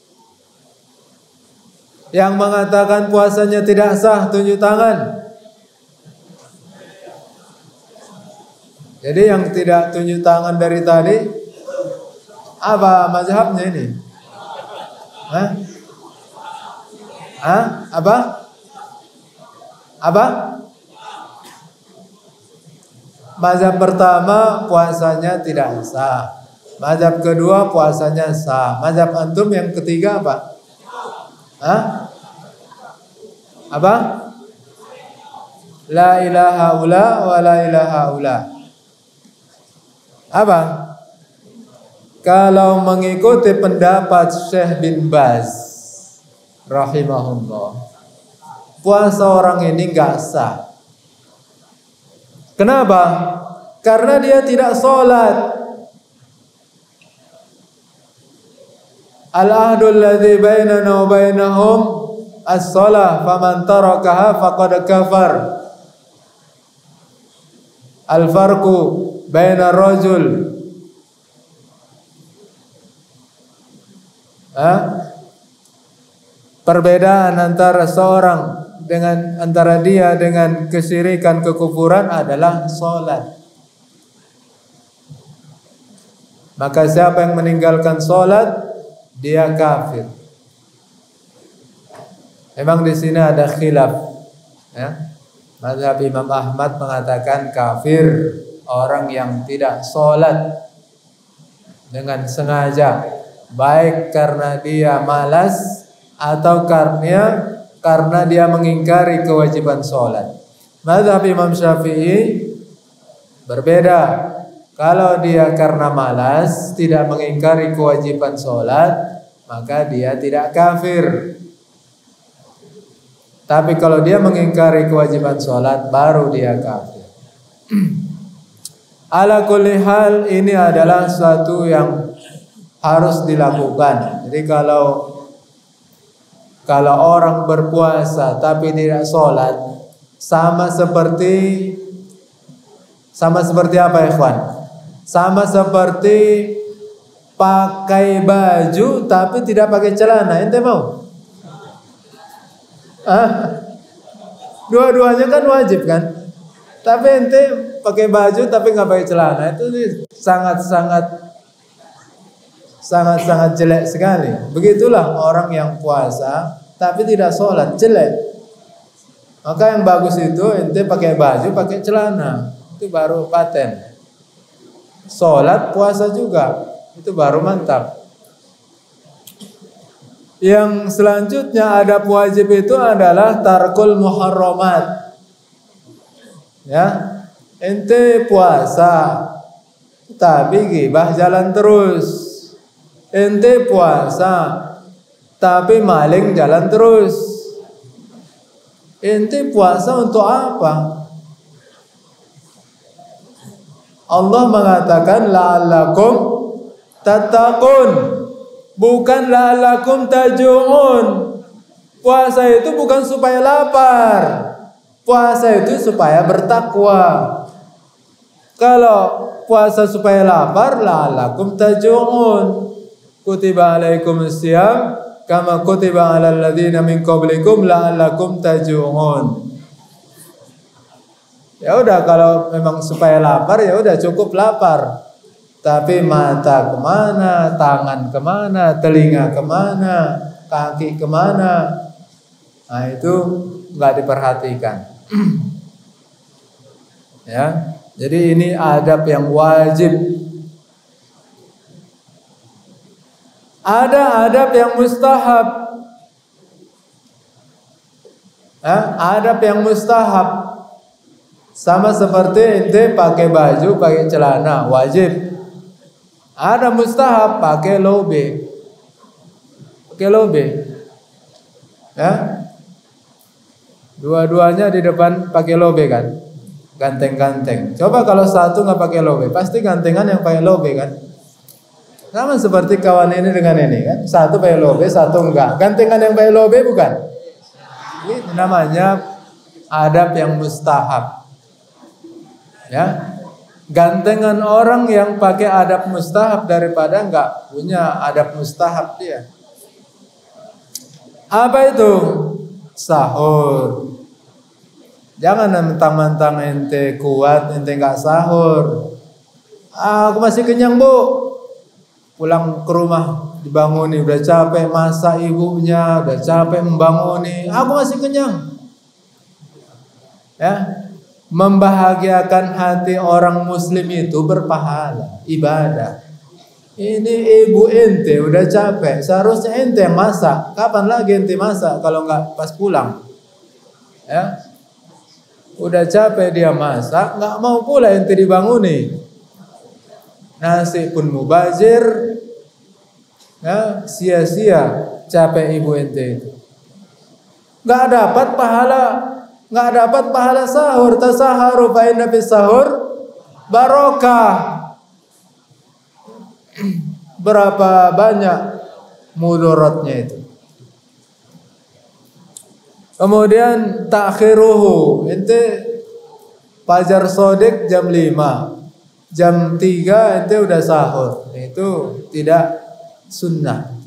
Yang mengatakan puasanya tidak sah tunjuk tangan. Jadi yang tidak tunjuk tangan dari tadi apa mazhabnya ini? Hah? Hah? Apa? Apa? Mazhab pertama puasanya tidak sah. Mazhab kedua puasanya sah. Mazhab antum yang ketiga apa? Hah? Apa? La ilaha ula wa la ilaha ula. Apa? Kalau mengikuti pendapat Syekh bin Baz rahimahullah, puasa orang ini enggak sah. Kenapa? Karena dia tidak sholat. Al-ahdul ladzi bainana wa bainahum as-shalah faman tarakaha faqad kafar. Al-farqu baina rajul perbedaan antara seorang antara dia dengan kesyirikan, kekufuran adalah sholat. Maka siapa yang meninggalkan sholat, dia kafir. Memang di sini ada khilaf, ya. Mazhab Imam Ahmad mengatakan kafir orang yang tidak sholat dengan sengaja, baik karena dia malas atau karena dia mengingkari kewajiban sholat. Mazhab Imam Syafi'i berbeda. Kalau dia karena malas, tidak mengingkari kewajiban sholat, maka dia tidak kafir. Tapi kalau dia mengingkari kewajiban sholat, baru dia kafir. Ala kulli hal, ini adalah suatu yang harus dilakukan. Jadi kalau orang berpuasa tapi tidak sholat, sama seperti apa ya ikhwan? Sama seperti pakai baju tapi tidak pakai celana. Ente mau? Dua-duanya kan wajib kan? Tapi ente pakai baju tapi nggak pakai celana, itu sangat jelek sekali. Begitulah orang yang puasa tapi tidak sholat, jelek. Maka yang bagus itu ente pakai baju, pakai celana, itu baru paten. Sholat, puasa juga, itu baru mantap. Yang selanjutnya adab wajib itu adalah tarkul muharramat. Ya, ente puasa tapi ghibah jalan terus. Ente puasa tapi maling jalan terus. Ente puasa untuk apa? Allah mengatakan la'allakum tattaqun, bukan la'allakum taju'un. Puasa itu bukan supaya lapar. Puasa itu supaya bertakwa. Kalau puasa supaya lapar, la'allakum taju'un. Kutiba alaikumus syiyam kama kutiba alal ladzina min qablikum la'allakum taju'un. Ya udah, kalau memang supaya lapar ya udah cukup lapar. Tapi mata kemana, tangan kemana, telinga kemana, kaki kemana, nah itu nggak diperhatikan. Ya, jadi ini adab yang wajib. Ada adab yang mustahab. Adab yang mustahab. Sama seperti ente pakai baju, pakai celana, wajib. Ada mustahab, pakai lobe. Pakai lobe. Ya. Dua-duanya di depan pakai lobe kan? Ganteng-ganteng. Coba kalau satu nggak pakai lobe, pasti gantengan yang pakai lobe kan? Sama seperti kawan ini dengan ini kan? Satu pakai lobe, satu enggak. Gantengan yang pakai lobe bukan? Ini namanya adab yang mustahab. Ya, gantengan orang yang pakai adab mustahab daripada enggak punya adab mustahab dia. Apa itu? Sahur. Jangan mentang-mentang ente kuat, ente enggak sahur. Aku masih kenyang bu. Pulang ke rumah dibanguni, udah capek masak ibunya, udah capek membanguni, aku masih kenyang. Ya, membahagiakan hati orang muslim itu berpahala, ibadah. Ini ibu ente udah capek, seharusnya ente yang masak. Kapan lagi ente masak kalau nggak pas pulang? Ya, udah capek dia masak, nggak mau pula ente dibanguni. Nasi pun mubazir, ya, sia-sia capek ibu ente itu. Nggak dapat pahala sahur. Tasaharu fa inna fis sahur barokah. Berapa banyak mudaratnya itu. Kemudian takhiruhu, ente fajar shodiq jam 5, jam 3 ente udah sahur. Itu tidak sunnah.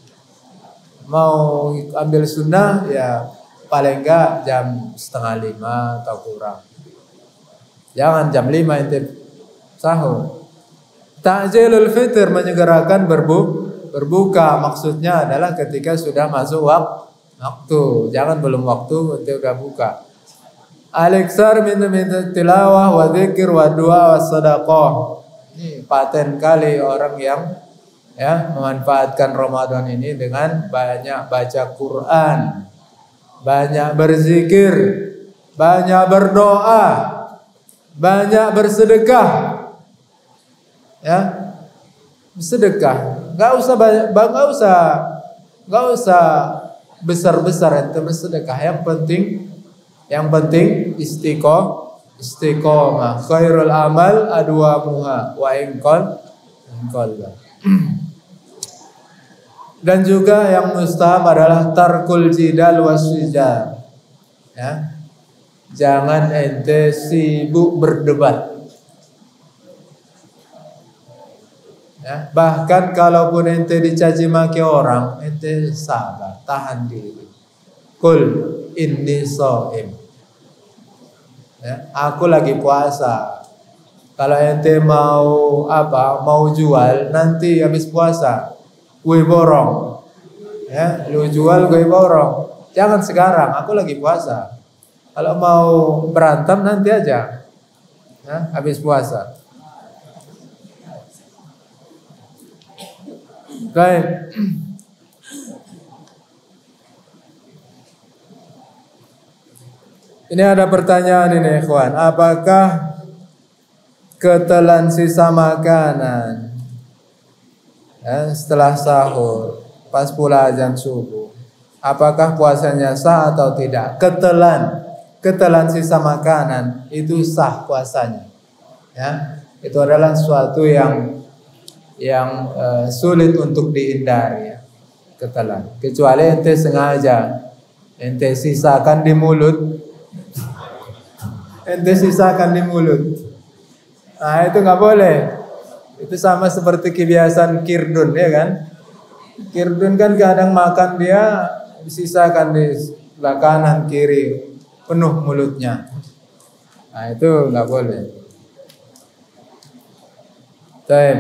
Mau ambil sunnah ya paling enggak jam 4:30 atau kurang. Jangan jam 5 ente sahur. Ta'jilul fitr, menyegerakan berbuka, maksudnya adalah ketika sudah masuk waktu. Jangan belum waktu ente udah buka. Al-iksar min tilawah wa dzikir wa du'a wa shadaqah. Ini paten kali orang yang ya memanfaatkan Ramadan ini dengan banyak baca Quran, banyak berzikir, banyak berdoa, banyak bersedekah. Ya, sedekah, nggak usah besar-besar ente bersedekah. Yang penting istiqomah. Khairul amal adwamuha wa inqal. Dan juga yang mustahab adalah tarkul jidal waswijar. Ya, jangan ente sibuk berdebat. Ya, bahkan kalaupun ente dicaci maki orang, ente sabar, tahan diri. Kul inni shaim. Ya, aku lagi puasa. Kalau ente mau jual nanti habis puasa, gue borong. Ya, lu jual gue borong. Jangan sekarang, aku lagi puasa. Kalau mau berantem nanti aja. Ya, habis puasa. Baik. Ini ada pertanyaan ini, ikhwan. Apakah ketelan sisa makanan setelah sahur, pas pula azan subuh, apakah puasanya sah atau tidak? Ketelan sisa makanan itu sah puasanya. Ya, itu adalah sesuatu yang sulit untuk dihindari, ya, ketelan. Kecuali ente sengaja, ente sisakan di mulut, nah itu nggak boleh. Itu sama seperti kebiasaan kirdun, ya kan? Kirdun kan kadang makan dia disisakan di sebelah kanan kiri, penuh mulutnya. Nah itu nggak boleh. Baik.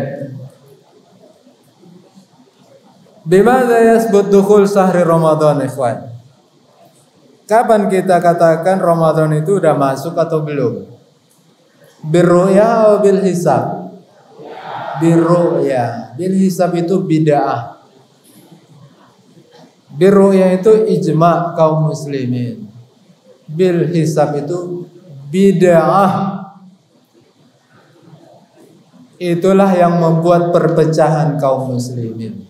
Bimadza yasbut dukhul sahri Ramadan, ikhwan? Kapan kita katakan Ramadan itu udah masuk atau belum? Birru'ya atau bil hisab? Birru'ya. Bil hisab itu bid'ah. Birru'ya itu ijma' kaum muslimin. Bil hisab itu bid'ah. Itulah yang membuat perpecahan kaum muslimin.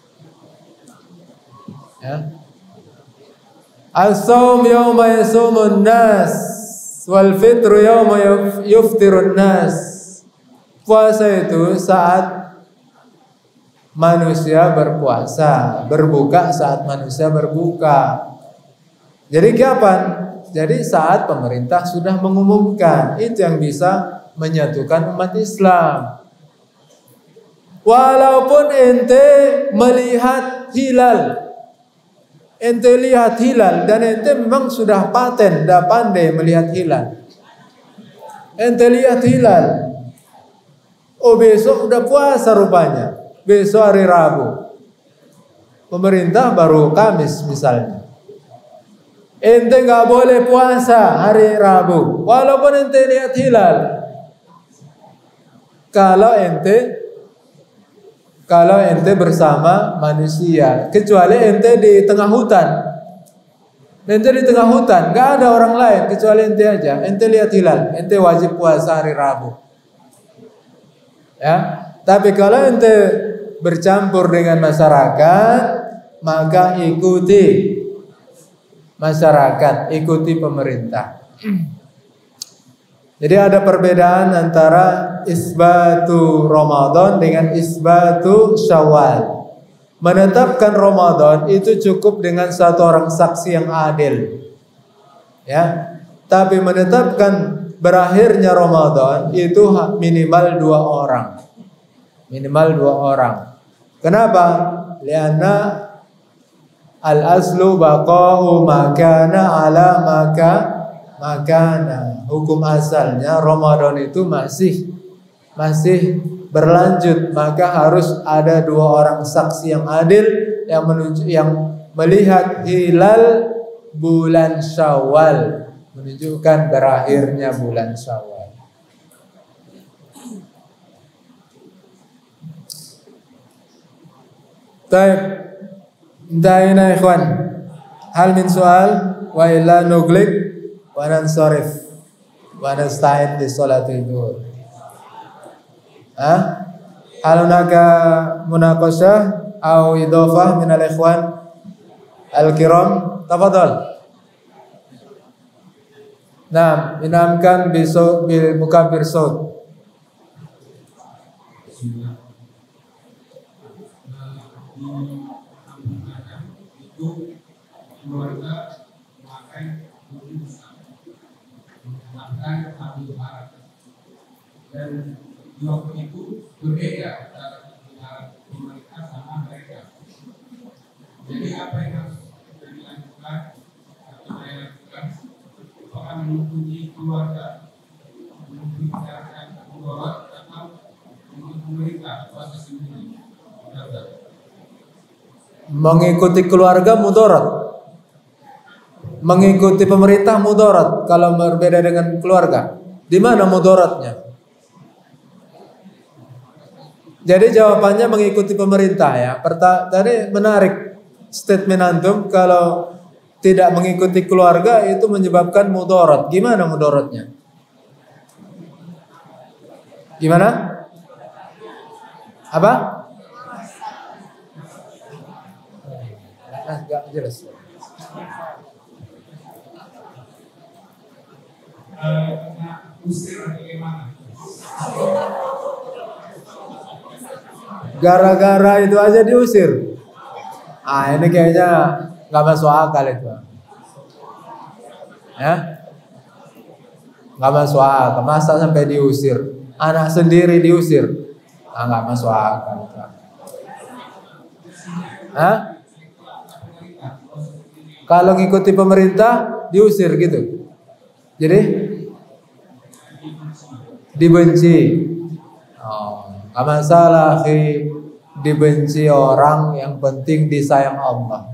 Ya. As-shaum yawma yasumun nas wal fitru yawma yuftirun nas. Puasa itu saat manusia berpuasa, berbuka saat manusia berbuka. Jadi kapan? Jadi saat pemerintah sudah mengumumkan, itu yang bisa menyatukan umat Islam. Walaupun ente melihat hilal, ente lihat hilal dan ente memang sudah paten, dah pandai melihat hilal. Ente lihat hilal, oh besok udah puasa rupanya, besok hari Rabu. pemerintah baru Kamis misalnya. Ente nggak boleh puasa hari Rabu, walaupun ente lihat hilal. Kalau ente bersama manusia, kecuali ente di tengah hutan. Ente di tengah hutan, nggak ada orang lain kecuali ente aja. Ente lihat hilal, ente wajib puasa hari Rabu. Ya, tapi kalau ente bercampur dengan masyarakat, maka ikuti masyarakat, ikuti pemerintah. Jadi ada perbedaan antara isbatu Ramadan dengan isbatu Syawal. Menetapkan Ramadan itu cukup dengan satu orang saksi yang adil. Ya. Tapi menetapkan berakhirnya Ramadan itu minimal 2 orang. Minimal 2 orang. Kenapa? Lianna al-aslu baqa'u makana ala makana. Hukum asalnya Ramadan itu masih berlanjut, maka harus ada 2 orang saksi yang adil yang melihat hilal bulan Syawal, menunjukkan berakhirnya bulan Syawal. Baik, intaina ikhwan. Hal min soal wa illa nuglik wa nansarif wa nasta'in di salatil zuhur. Hal hunaka munaqashah atau idhafah min al-ikhwan al-kiram? Tafadhal. Nah, inamkan bil mukabbir saut. Dan waktu itu berbeda antara pemerintah sama mereka. Jadi apa yang harus dilakukan atau saya lakukan, apakah menghubungi keluarga, membicarakan mudarat atau untuk pemerintah atau atas sendiri? Mengikuti keluarga mudarat, mengikuti pemerintah mudarat. Kalau berbeda dengan keluarga, di mana mudaratnya? Jadi jawabannya mengikuti pemerintah ya. Tadi menarik statement antum, kalau tidak mengikuti keluarga itu menyebabkan mudarat. Gimana mudaratnya? Gimana? Apa? Enggak jelas. Usir bagaimana? Gara-gara itu aja diusir. Ini kayaknya nggak masuk akal itu. Ya? Nggak masuk akal. Masa sampai diusir? Anak sendiri diusir? Nggak masuk akal. Kalau ngikuti pemerintah diusir gitu. Jadi dibenci. Nggak masalah, dibenci orang, yang penting disayang Allah.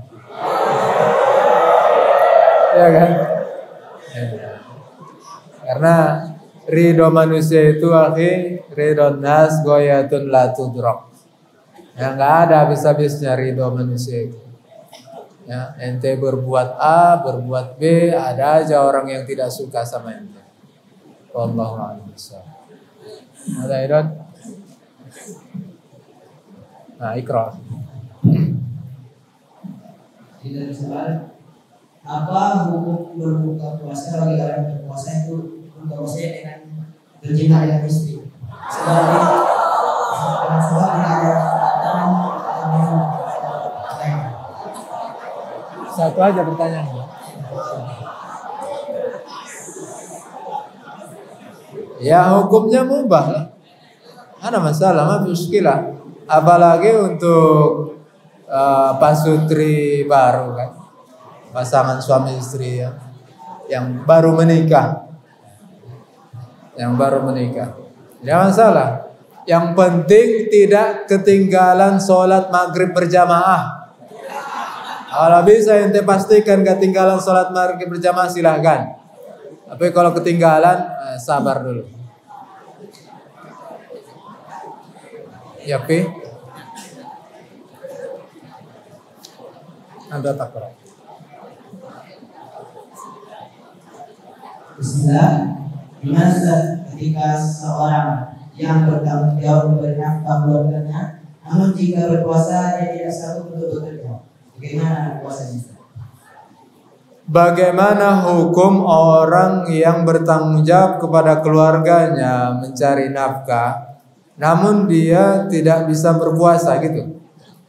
Ya kan? Ya. Karena ridho manusia itu ridho nas goyatun la tudrak. Ya, nggak ada habis-habisnya ridho manusia itu. Ya, ente berbuat A, berbuat B, ada aja orang yang tidak suka sama ente. Wallahu a'lam bishawab. Ada Iron? Nah, Ikra. Tidak soal apa hukum berbuka puasa bagi orang yang berpuasa itu buka puasanya dengan berjima dengan istri. Satu aja pertanyaannya. Ya hukumnya mubah lah. Ada masalah, mah muskilah. Apalagi untuk pasutri baru kan, pasangan suami istri ya, yang baru menikah, tidak masalah. Yang penting tidak ketinggalan sholat maghrib berjamaah. Kalau bisa ente pastikan ketinggalan sholat maghrib berjamaah silahkan. Tapi kalau ketinggalan sabar dulu. Ya Pi. Anda takut. Bismillah. Gimana ketika seorang yang bertanggung jawab memberi nafkah keluarganya, namun jika berpuasa dia tidak sanggup untuk bekerja, bagaimana puasanya? Bagaimana hukum orang yang bertanggung jawab kepada keluarganya mencari nafkah, namun dia tidak bisa berpuasa gitu?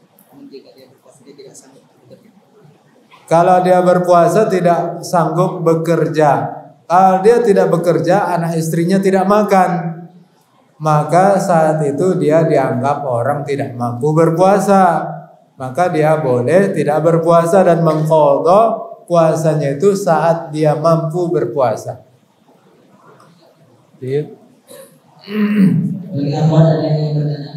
Kalau dia berpuasa tidak sanggup bekerja. Kalau dia tidak bekerja, anak istrinya tidak makan, maka saat itu dia dianggap orang tidak mampu berpuasa. Maka dia boleh tidak berpuasa dan mengqadha puasanya itu saat dia mampu berpuasa. Bagi apa ada yang bertanya?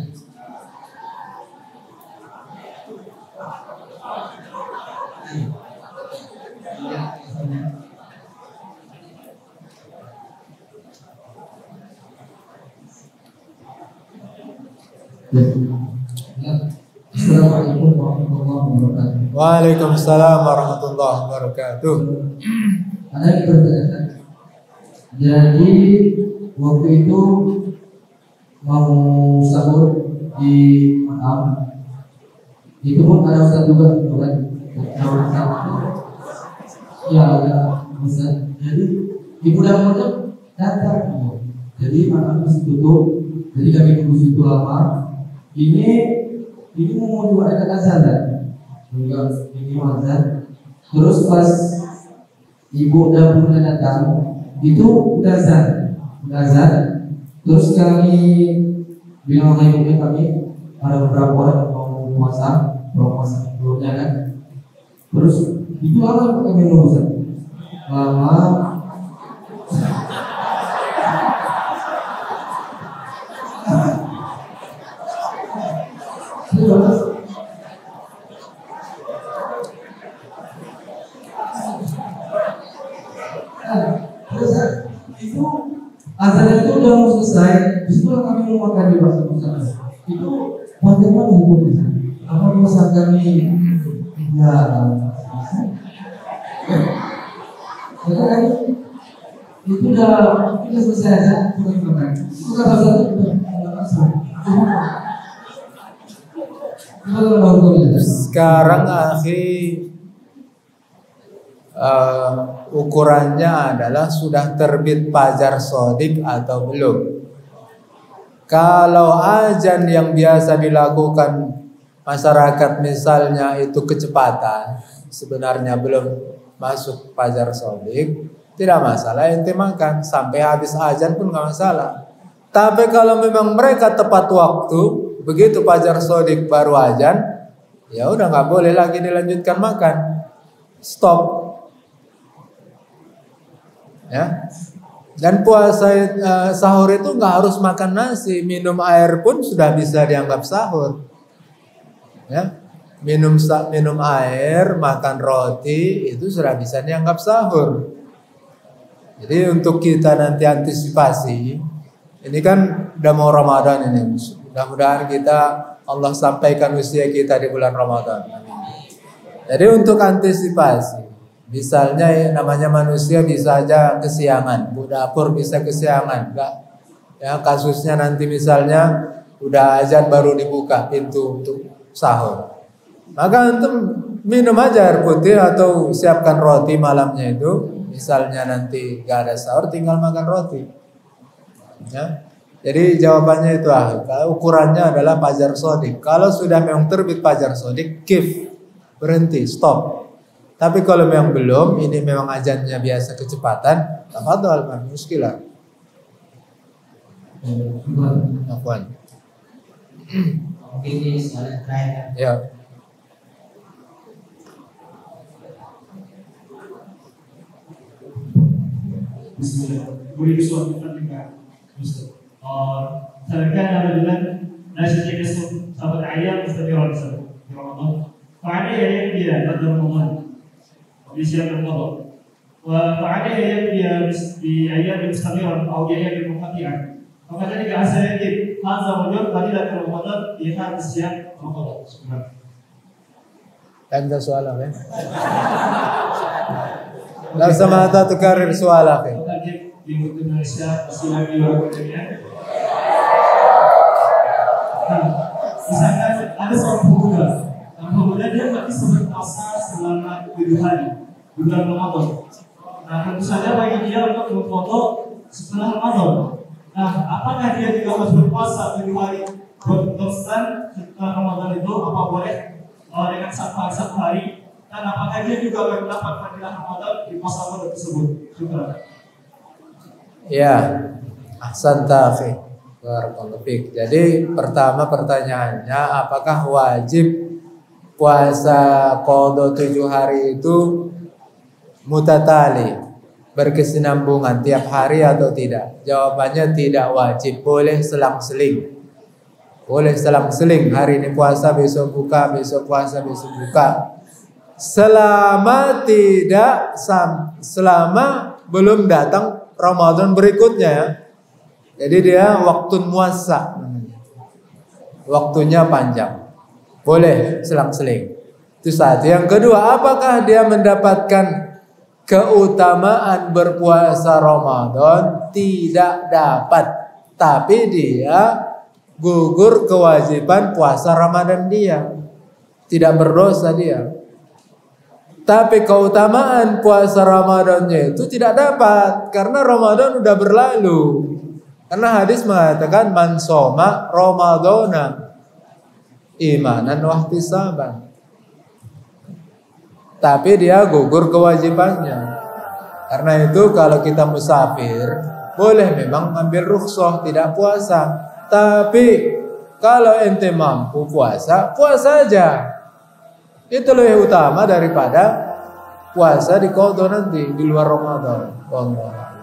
Assalamualaikum warahmatullahi wabarakatuh. Waalaikumsalam warahmatullahi wabarakatuh. Ada yang bertanya. Jadi waktu itu mau sahur di malam, itu pun ada Ustaz juga, bukan? Ya, Ustaz. Jadi ibu dan murid datang. Jadi makan masih tutup. Jadi kami tunggu situ lama. Ini mau juga ada azan kan? Enggak, ini azan. Terus pas ibu dan murid datang, itu udah azan. Terus kami bilang sama ibunya, kami ada beberapa orang yang mau puasa dulunya kan. Terus itu lama kami nunggu lama. Itu azan itu udah mau selesai, disitu kami mau makan di pasar. Itu bagaimana hukumnya? Apa misalkan kami ya kan itu udah selesai aja, bukan makan. Itu kan azan itu udah selesai. Sekarang ukurannya adalah sudah terbit fajar shadiq atau belum. Kalau azan yang biasa dilakukan masyarakat misalnya itu kecepatan, sebenarnya belum masuk fajar shadiq, tidak masalah ente makan sampai habis azan pun nggak masalah. Tapi kalau memang mereka tepat waktu, begitu fajar shadiq baru azan, ya udah nggak boleh lagi dilanjutkan makan, stop. Ya, dan puasa sahur itu nggak harus makan nasi, minum air pun sudah bisa dianggap sahur. Ya, minum air, makan roti itu sudah bisa dianggap sahur. Jadi untuk kita nanti antisipasi, ini kan udah mau Ramadan ini, mudah-mudahan kita Allah sampaikan usia kita di bulan Ramadan. Jadi untuk antisipasi, misalnya namanya manusia bisa aja kesiangan, bu dapur bisa kesiangan, enggak? Ya kasusnya nanti misalnya udah azan baru dibuka pintu untuk sahur, maka antum minum aja air putih atau siapkan roti malamnya itu. Misalnya nanti gak ada sahur, tinggal makan roti. Ya. Jadi jawabannya itu ukurannya adalah fajar shadiq. Kalau sudah memang terbit fajar shadiq, kif, berhenti, stop. Tapi kalau memang belum, ini memang azannya biasa kecepatan, tafadhol, man muskilah. Afwan. Oke, ini soal terakhir. Ya. أريد سؤال منك أستاذ. كان رجلا لا شك يصوم 7 أيام مستمرة في رمضان، فعليه يكفي قدر رمضان بصيام رمضان وفعليه يكفي بأيام مستمرة أو بأيام منقطعة وكذلك عسى يجب هذا الرجل قليلا من رمضان في هذا الصيام رمضان. عندك سؤال أخي؟ لو سمحت تكرر سؤال أخي. Di Indonesia masih lagi waktunya. Nah, misalkan ada seorang pemuda, dia nggak bisa berpuasa selama 7 hari bulan Ramadan. Nah, tentu saja bagi dia untuk berfoto setelah Ramadan. Nah, apakah dia juga harus berpuasa 7 hari konstan setelah Ramadan itu? Apa boleh dengan satu hari? Dan apakah dia juga mendapat fadilah Ramadan di puasa Ramadan tersebut? Syukur. Ya, ahsan ta'fi. Barakallahu fiik. Jadi pertama pertanyaannya, apakah wajib puasa qada 7 hari itu mutatali, berkesinambungan tiap hari atau tidak? Jawabannya tidak wajib, boleh selang-seling. Boleh selang-seling, hari ini puasa, besok buka, besok puasa, besok buka. Selama belum datang Ramadan berikutnya ya. Jadi dia waktu muasa, waktunya panjang. Boleh selang-seling. Itu satu. Yang kedua, apakah dia mendapatkan keutamaan berpuasa Ramadan? Tidak dapat. Tapi dia gugur kewajiban puasa Ramadan dia. Tidak berdosa dia. Tapi keutamaan puasa Ramadannya itu tidak dapat karena Ramadan udah berlalu. Karena hadis mengatakan man shoma Ramadana imanan wa ihtisaban. Tapi dia gugur kewajibannya. Karena itu kalau kita musafir boleh memang ambil rukhsah tidak puasa. Tapi kalau ente mampu puasa, puasa aja. Itu lebih utama daripada puasa di qada nanti di luar Ramadan. Allah.